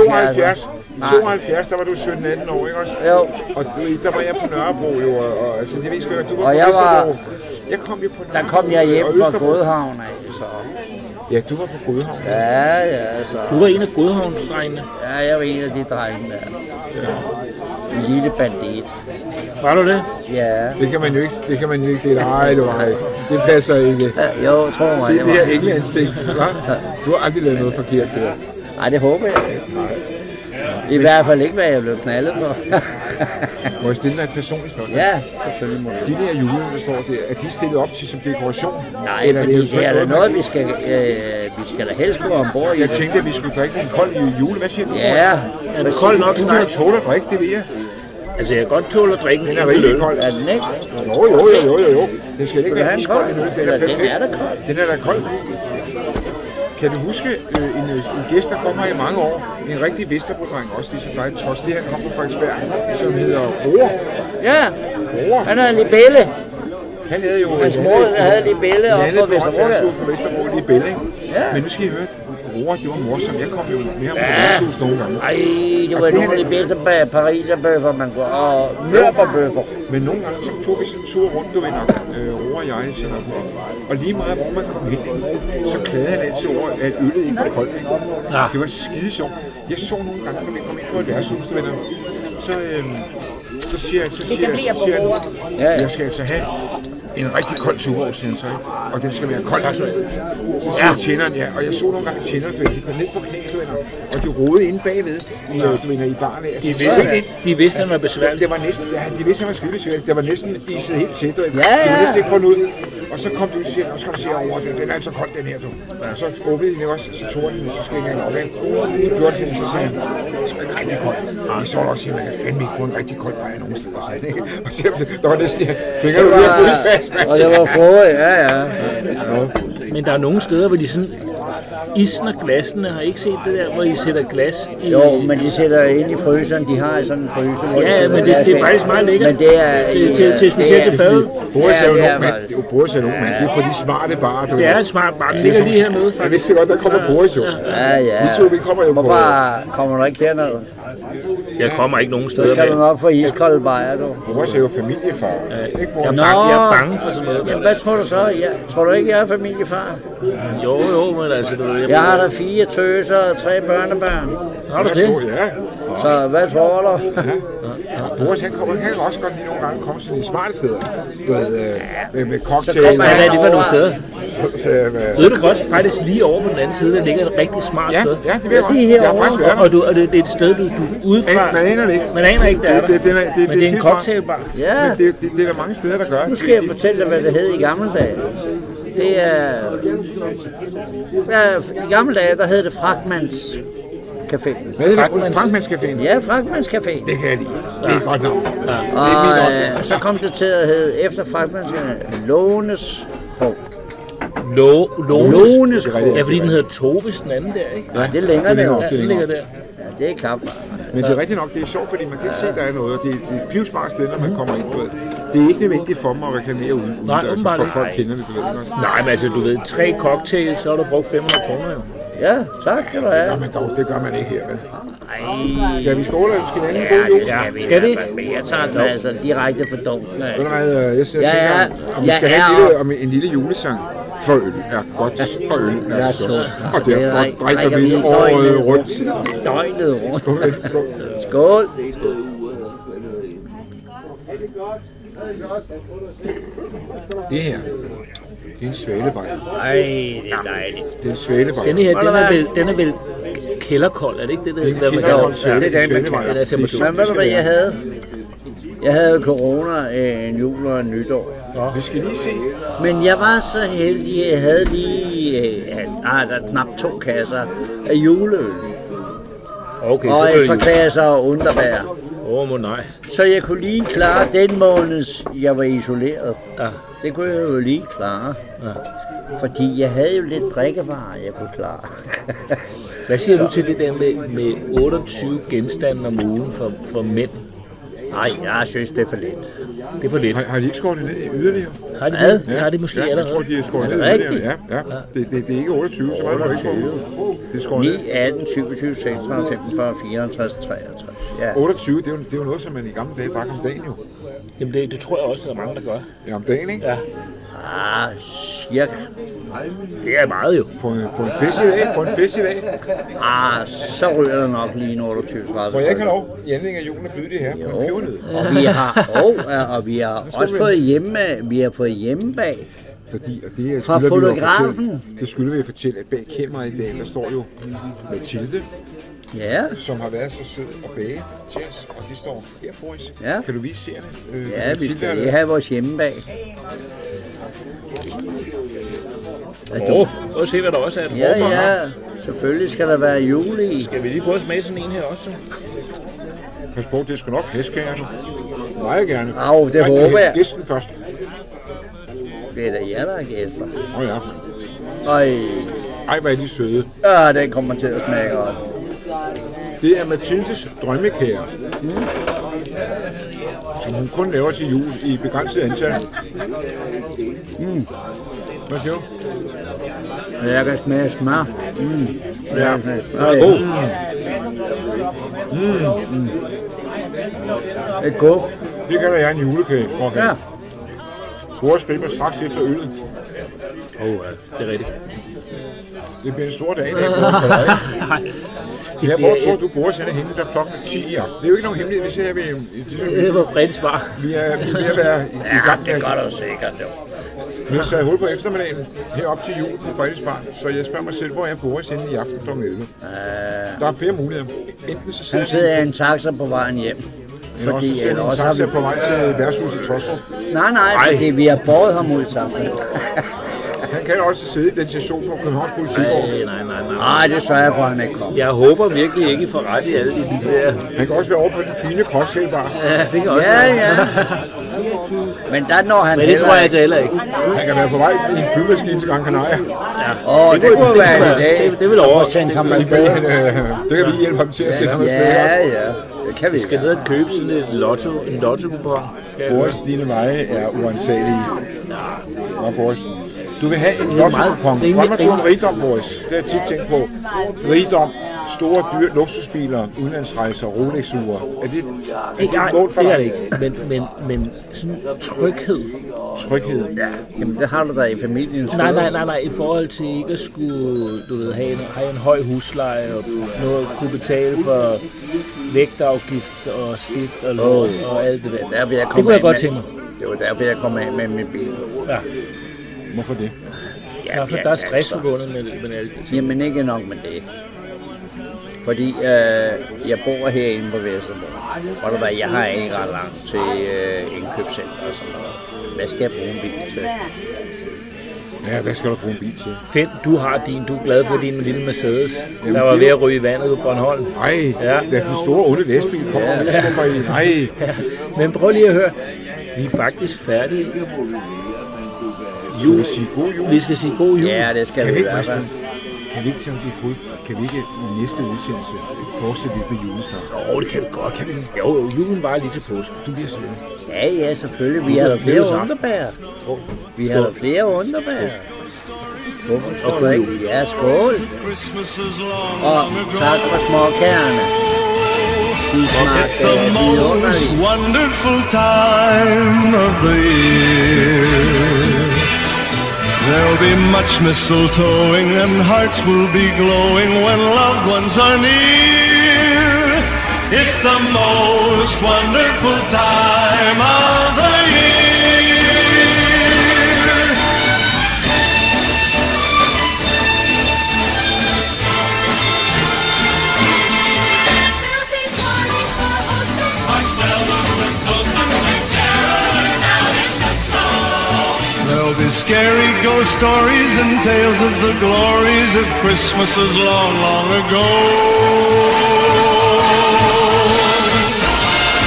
B: 72, der var du 17-18 år, ikke også?
A: Jo.
B: Og der var jeg på Nørrebro, jo, og altså, det ved jeg, du var
A: og
B: på Vesterbro. Jeg kom jo på
A: Nørrebro. Der kom jeg hjem fra Godhavn af, så...
B: Ja, du var på Godhavn.
A: Ja, så...
D: Du var en af Godhavnsdrengene?
A: Ja, jeg var en af de drenge der. Ja. En lille bandit.
D: Var du det?
A: Ja.
B: Det kan man jo ikke, nej, du har ikke. Det passer ikke.
A: Ja, jo, tror mig.
B: Se det her engleansigt, hva'? Du har aldrig lavet noget forkert der.
A: Nej, det håber jeg ikke. I hvert fald ikke, hvad jeg blev knaldet på.
B: Må jeg stille dig et personligt spørgsmål?
A: Ja, selvfølgelig må
B: de der juler, der står der, er de stillet op til som dekoration?
A: Nej, eller fordi det er noget, vi skal da helst gå ombord i.
B: Jeg tænkte, at vi skulle drikke en kold jule. Hvad siger du?
A: Ja.
D: Er det kold nok?
B: Du kan tåle at drikke, det ved jeg.
D: Altså, jeg kan godt tåle at drikke
B: den er rigtig kold.
A: Er den ikke?
B: Jo. Den skal ikke være iskold endnu. Den er perfekt. Den er da kold. Kan du huske en gæst, der kommer i mange år, en rigtig Vesterbro-dreng også, ligesom dig, trods det, han kom fra Frederiksberg, som hedder Roar.
A: Ja, han havde Libelle.
B: Han havde jo...
A: Hans mor havde Libelle oppe på Vesterbro.
B: Han havde på Vesterbro Libelle, ikke? Ja. Men nu skal I høre, Roar, det var morsomt. Jeg kom jo med ham på værtshus nogle gange.
A: Ej, det var nogle af de bedste pariserbøffer, man kunne... Og mørberbøffer.
B: Men nogle gange, så tog vi sådan en tur rundt, du ved nok, Roar og jeg, sådan noget. Og lige meget, hvor man kom hen, så klagede han altid over, at øllet ikke var koldt, ikke? Ja. Det var skide sjovt. Jeg så nogle gange, når vi kom ind på et værtshus, du ved nok, så siger han, jeg skal altså have en rigtig kold Tuborg, siger han så, ikke? Og den skal være kold. Så siger tjeneren, ja, og jeg så nogle gange tjeneren, de kom ned på knæ, du ved, og de rodede inde bagved, du ved, i barnet. Altså,
D: de vidste, han var besværligt.
B: Det var næsten, ja, de vidste, han var skide besværligt. Det var næsten iset helt tæt, du ved. De var næsten ikke fundet ud. Og så kom du og siger, nu skal du se over, den er altså kold, den her, du. Og så åbnede de også, så tog den, så skal jeg ikke have en oplæg. Så gjorde det sådan, så sagde han, det skal ikke rigtig kold. Og så var der også, at man kan fandme ikke få en rigtig kold bajer nogen steder, sagde han, ikke? Og så der var næsten, fingre du lige at føle fast, mand.
A: Og det var frået, ja.
D: Men der er nogle steder, hvor de sådan isen og glassene, har ikke set det der, hvor I sætter glas i...
A: Jo, men de sætter ind i fryseren, de har sådan en fryser, hvor
D: ja, men det er faktisk meget lækkert.
A: Men det er...
D: til specielt til fadet.
B: Boris er jo nogen mand, det er jo på de smarte barer, du.
D: Det er et smart bar, det ligger lige hernede, faktisk.
B: Jeg vidste godt, der kommer Boris jo.
A: Ja.
B: Vi kommer jo på...
A: Kommer du ikke hernede?
D: Jeg kommer ikke nogen steder.
A: Så skal du nok få iskolde bajer, du.
B: Boris er jo familiefar.
D: Jeg er bange for sådan noget.
A: Jamen, hvad tror du så? Tror du ikke, jeg er familiefar?
D: Jo, men altså...
A: Jeg har der 4 tøser og 3 børnebørn.
D: Har du det?
B: Ja.
A: Så hvad tror du?
B: Ja. Boris, han kan også godt lige nogle gange komme til de smarte steder. Du ved, med cocktail.
D: Hvad er det for nogle steder? Ved du godt, faktisk lige over på den anden side, der ligger et rigtig smart sted.
B: Ja, det ved jeg godt. Jeg har faktisk været der.
D: Og det er et sted, du udefra...
B: Man aner det ikke.
D: Man aner ikke, der er der. Men det er en cocktailbar.
A: Ja.
B: Men det er der mange steder, der gør.
A: Nu skal jeg fortælle dig, hvad det hed i gamle dage. Det er... I gamle dage, der hed det Fragmans Café.
B: Hvad er det? Fragmans Café?
A: Ja, Fragmans Café.
B: Det kan jeg lide. Det er godt nok.
A: Og så kom det til at hedde efter Fragmans Café Lånes Krog.
D: Lånes Krog? Ja, fordi den hedder Toves, den anden der, ikke?
A: Ja, det er længere der.
D: Den ligger der.
A: Ja, det er kamp.
B: Men det er rigtigt nok, det er sjovt, fordi man kan ikke se, at der er noget. Det er et pivsmart sted, når man kommer ind på det. Det er ikke nødvendigt for mig at reklamere uden.
D: Nej, åbenbart ikke.
B: Folk kender det, du ved også.
D: Nej, men altså, du ved, 3 cocktails, så har du brugt 500 kroner jo.
A: Ja, tak skal du have.
B: Ja, men dog, det gør man ikke her, vel?
A: Ej.
B: Skal vi skåle og ønske hinanden god jul?
D: Ja, skal vi ikke?
A: Men jeg tager den altså direkte for dunken.
B: Jeg tænker, om vi skal have en lille julesang. For øl er godt, og øl er sundt. Og derfor drikker vi året rundt.
A: Døgnet rundt.
B: Skål.
A: Skål.
B: Det her, det er en svalebajer.
A: Ej, det er dejligt.
B: Det er en svalebajer.
D: Denne her, den er vel kælderkold, er det ikke det, der?
B: Det er kælderkold
A: svalebajer. Men ved du hvad jeg havde? Jeg havde corona en jul og en nytår.
B: Vi skal lige se.
A: Men jeg var så heldig, jeg havde lige der knap 2 kasser af juleøl.
D: Okay,
A: og et par kasser af underbær.
D: Nej.
A: Så jeg kunne lige klare den måneds, jeg var isoleret. Ja. Det kunne jeg jo lige klare. Ja. Fordi jeg havde jo lidt drikkevarer, jeg kunne klare.
D: Hvad siger du til det der med 28 genstande om ugen for mænd?
A: Nej, jeg synes, det er for lidt.
D: Det er for lidt.
B: Har de ikke skåret det ned yderligere?
D: Har de det? Ja, har de måske allerede?
B: Jeg tror, de har skåret ned yderligere. Ja. Det er ikke 28, så meget ikke skåret. Det er skåret ned.
A: 9, 18, 27, 36, 15, 40, 54, 63. Ja.
B: 28, det er jo noget, som man i gamle dage drak om dagen jo.
D: Jamen det tror jeg også, der er mange, der gør.
B: Ja, om dagen, ikke?
D: Ja.
A: Cirka.
D: Det er meget jo.
B: På en fest i dag?
A: Så ryger der nok lige en 28-30.
B: For jeg kan lov i anledning af julen at byde det her på en pebernød.
A: Og vi har også fået hjemme bag.
B: Fordi, og det
A: fra fotografen.
B: Det skylder vi at fortælle, at bag kameraet i dag, der står jo Mathilde, som har været så sød og bage til os, og de står her, Boris. Ja. Kan du vise seerne?
A: Vi skal lige have vores hjemme bag.
D: Prøv at se, hvad der også er.
A: Ja, selvfølgelig skal der være jule i.
D: Skal vi lige prøve at smage sådan en her også?
B: Pas på, det skal nok hæskære nu. Meget gerne.
A: Det håber jeg.
B: Gæsten først.
A: Det er da jer, der er gæster.
B: Ja. Ej, hvor er de søde.
A: Den kommer til at smage godt.
B: Det er Mathildes drømmekager. Som hun kun laver til jul i begrænset antal. Hvad siger du?
A: Jeg kan smage smør.
D: Ja, det er god.
A: Det er godt.
B: Det kalder jeg en julekage.
A: Ja.
B: Boris griber straks efter øllet.
D: Det er rigtigt.
B: Det bliver en stor dag i dag, Boris. Hvor tror du, Boris er henne, der klokken 10 i aften? Det er jo ikke nogen hemmelighed, vi ser her ved...
D: Det var fredagsbar.
B: Vi er ved at være i gang.
A: Det gør du sikkert, jo.
B: Vi har taget hul på eftermiddagen herop til jul på fredagsbar, så jeg spørger mig selv, hvor er Boris henne i aften kl. 11? Der er flere muligheder. Enten så
A: han sidder i en taxa på vejen hjem.
B: Fordi også har vi på vej til værtshuset i Tostrup.
A: Nej, fordi vi har båret ham ud i taxaen.
B: Han kan også sidde i den station på Københavns Politigård.
A: Nej, det sørger jeg for, at han ikke kommer.
D: Jeg håber virkelig ikke, I får ret i alle de der...
B: Han kan også være over på den fine cocktailbar.
D: Ja, det kan også være.
A: Ja. Men der når han.
D: Men det tror jeg til heller ikke.
B: Han kan være på vej i en flyvemaskine til Gran Canaria.
A: Ja. Det kunne være i dag.
D: Det vil oversende ham afsted.
B: Det kan vi hjælpe ham til at sende ham afsted.
A: Ja. Det kan vi.
D: Vi skal ned og købe sådan en lotto-kupon.
B: Boris, dine veje er uansagelige. Ja, Boris. Du vil have en lotto-kupon. Drømmer du om rigdom, Boris? Det har jeg tit tænkt på. Rigdom, store dyr, luksusbiler, udenlandsrejser, Rolex-ure. Er det et mål for dig?
D: Det er det ikke. Men sådan tryghed.
B: Tryghed?
A: Ja. Jamen, det har du da i familien.
D: Nej. I forhold til ikke at skulle, have en høj husleje og noget kunne betale for vægtafgift og skidt og alt det der. Det kunne jeg godt tænke mig.
A: Det var derfor, jeg kom af med min bil.
D: Ja.
B: Hvorfor det?
D: Ja, for der er stress forbundet med alt det.
A: Jamen ikke nok med det. Fordi jeg bor herinde på Vesterbro. Og jeg har ikke ret langt til indkøbscenter og sådan noget. Hvad skal jeg bruge en bil til?
B: Ja, hvad skal du bruge en bil til?
D: Finn, du har du er glad for din lille Mercedes. Jamen, der var ved at ryge i vandet på Bornholm.
B: Nej, da den store onde læsbil kommer og skubber i. Nej.
D: Ja. Men prøv lige at høre. Vi er faktisk færdige.
B: Jul. Sige god jul.
D: Vi skal sige god jul.
A: Ja, det skal vi i hvert fald.
B: Kan vi ikke tage et hul? Kan vi ikke i næste udsendelse fortsætte lidt med julestart?
D: Det kan vi godt. Kan vi det? Jo, julen var lige til påske.
B: Du bliver siddende.
A: Ja, selvfølgelig. Vi har der flere underbær. Vi har der flere underbær. Hvorfor tror du ikke? Ja, skål. Og tak for småkærne.
C: It's the most wonderful time of the year. There'll be much mistletoeing and hearts will be glowing when loved ones are near. It's the most wonderful time of the year. There'll be scary ghost stories and tales of the glories of Christmases long, long ago.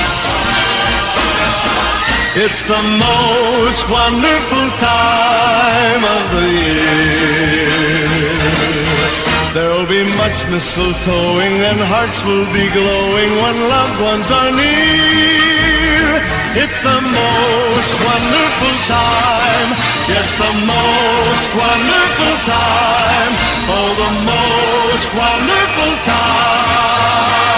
C: It's the most wonderful time of the year. There'll be much mistletoeing and hearts will be glowing when loved ones are near. It's the most wonderful time. Yes, the most wonderful time. Oh, the most wonderful time.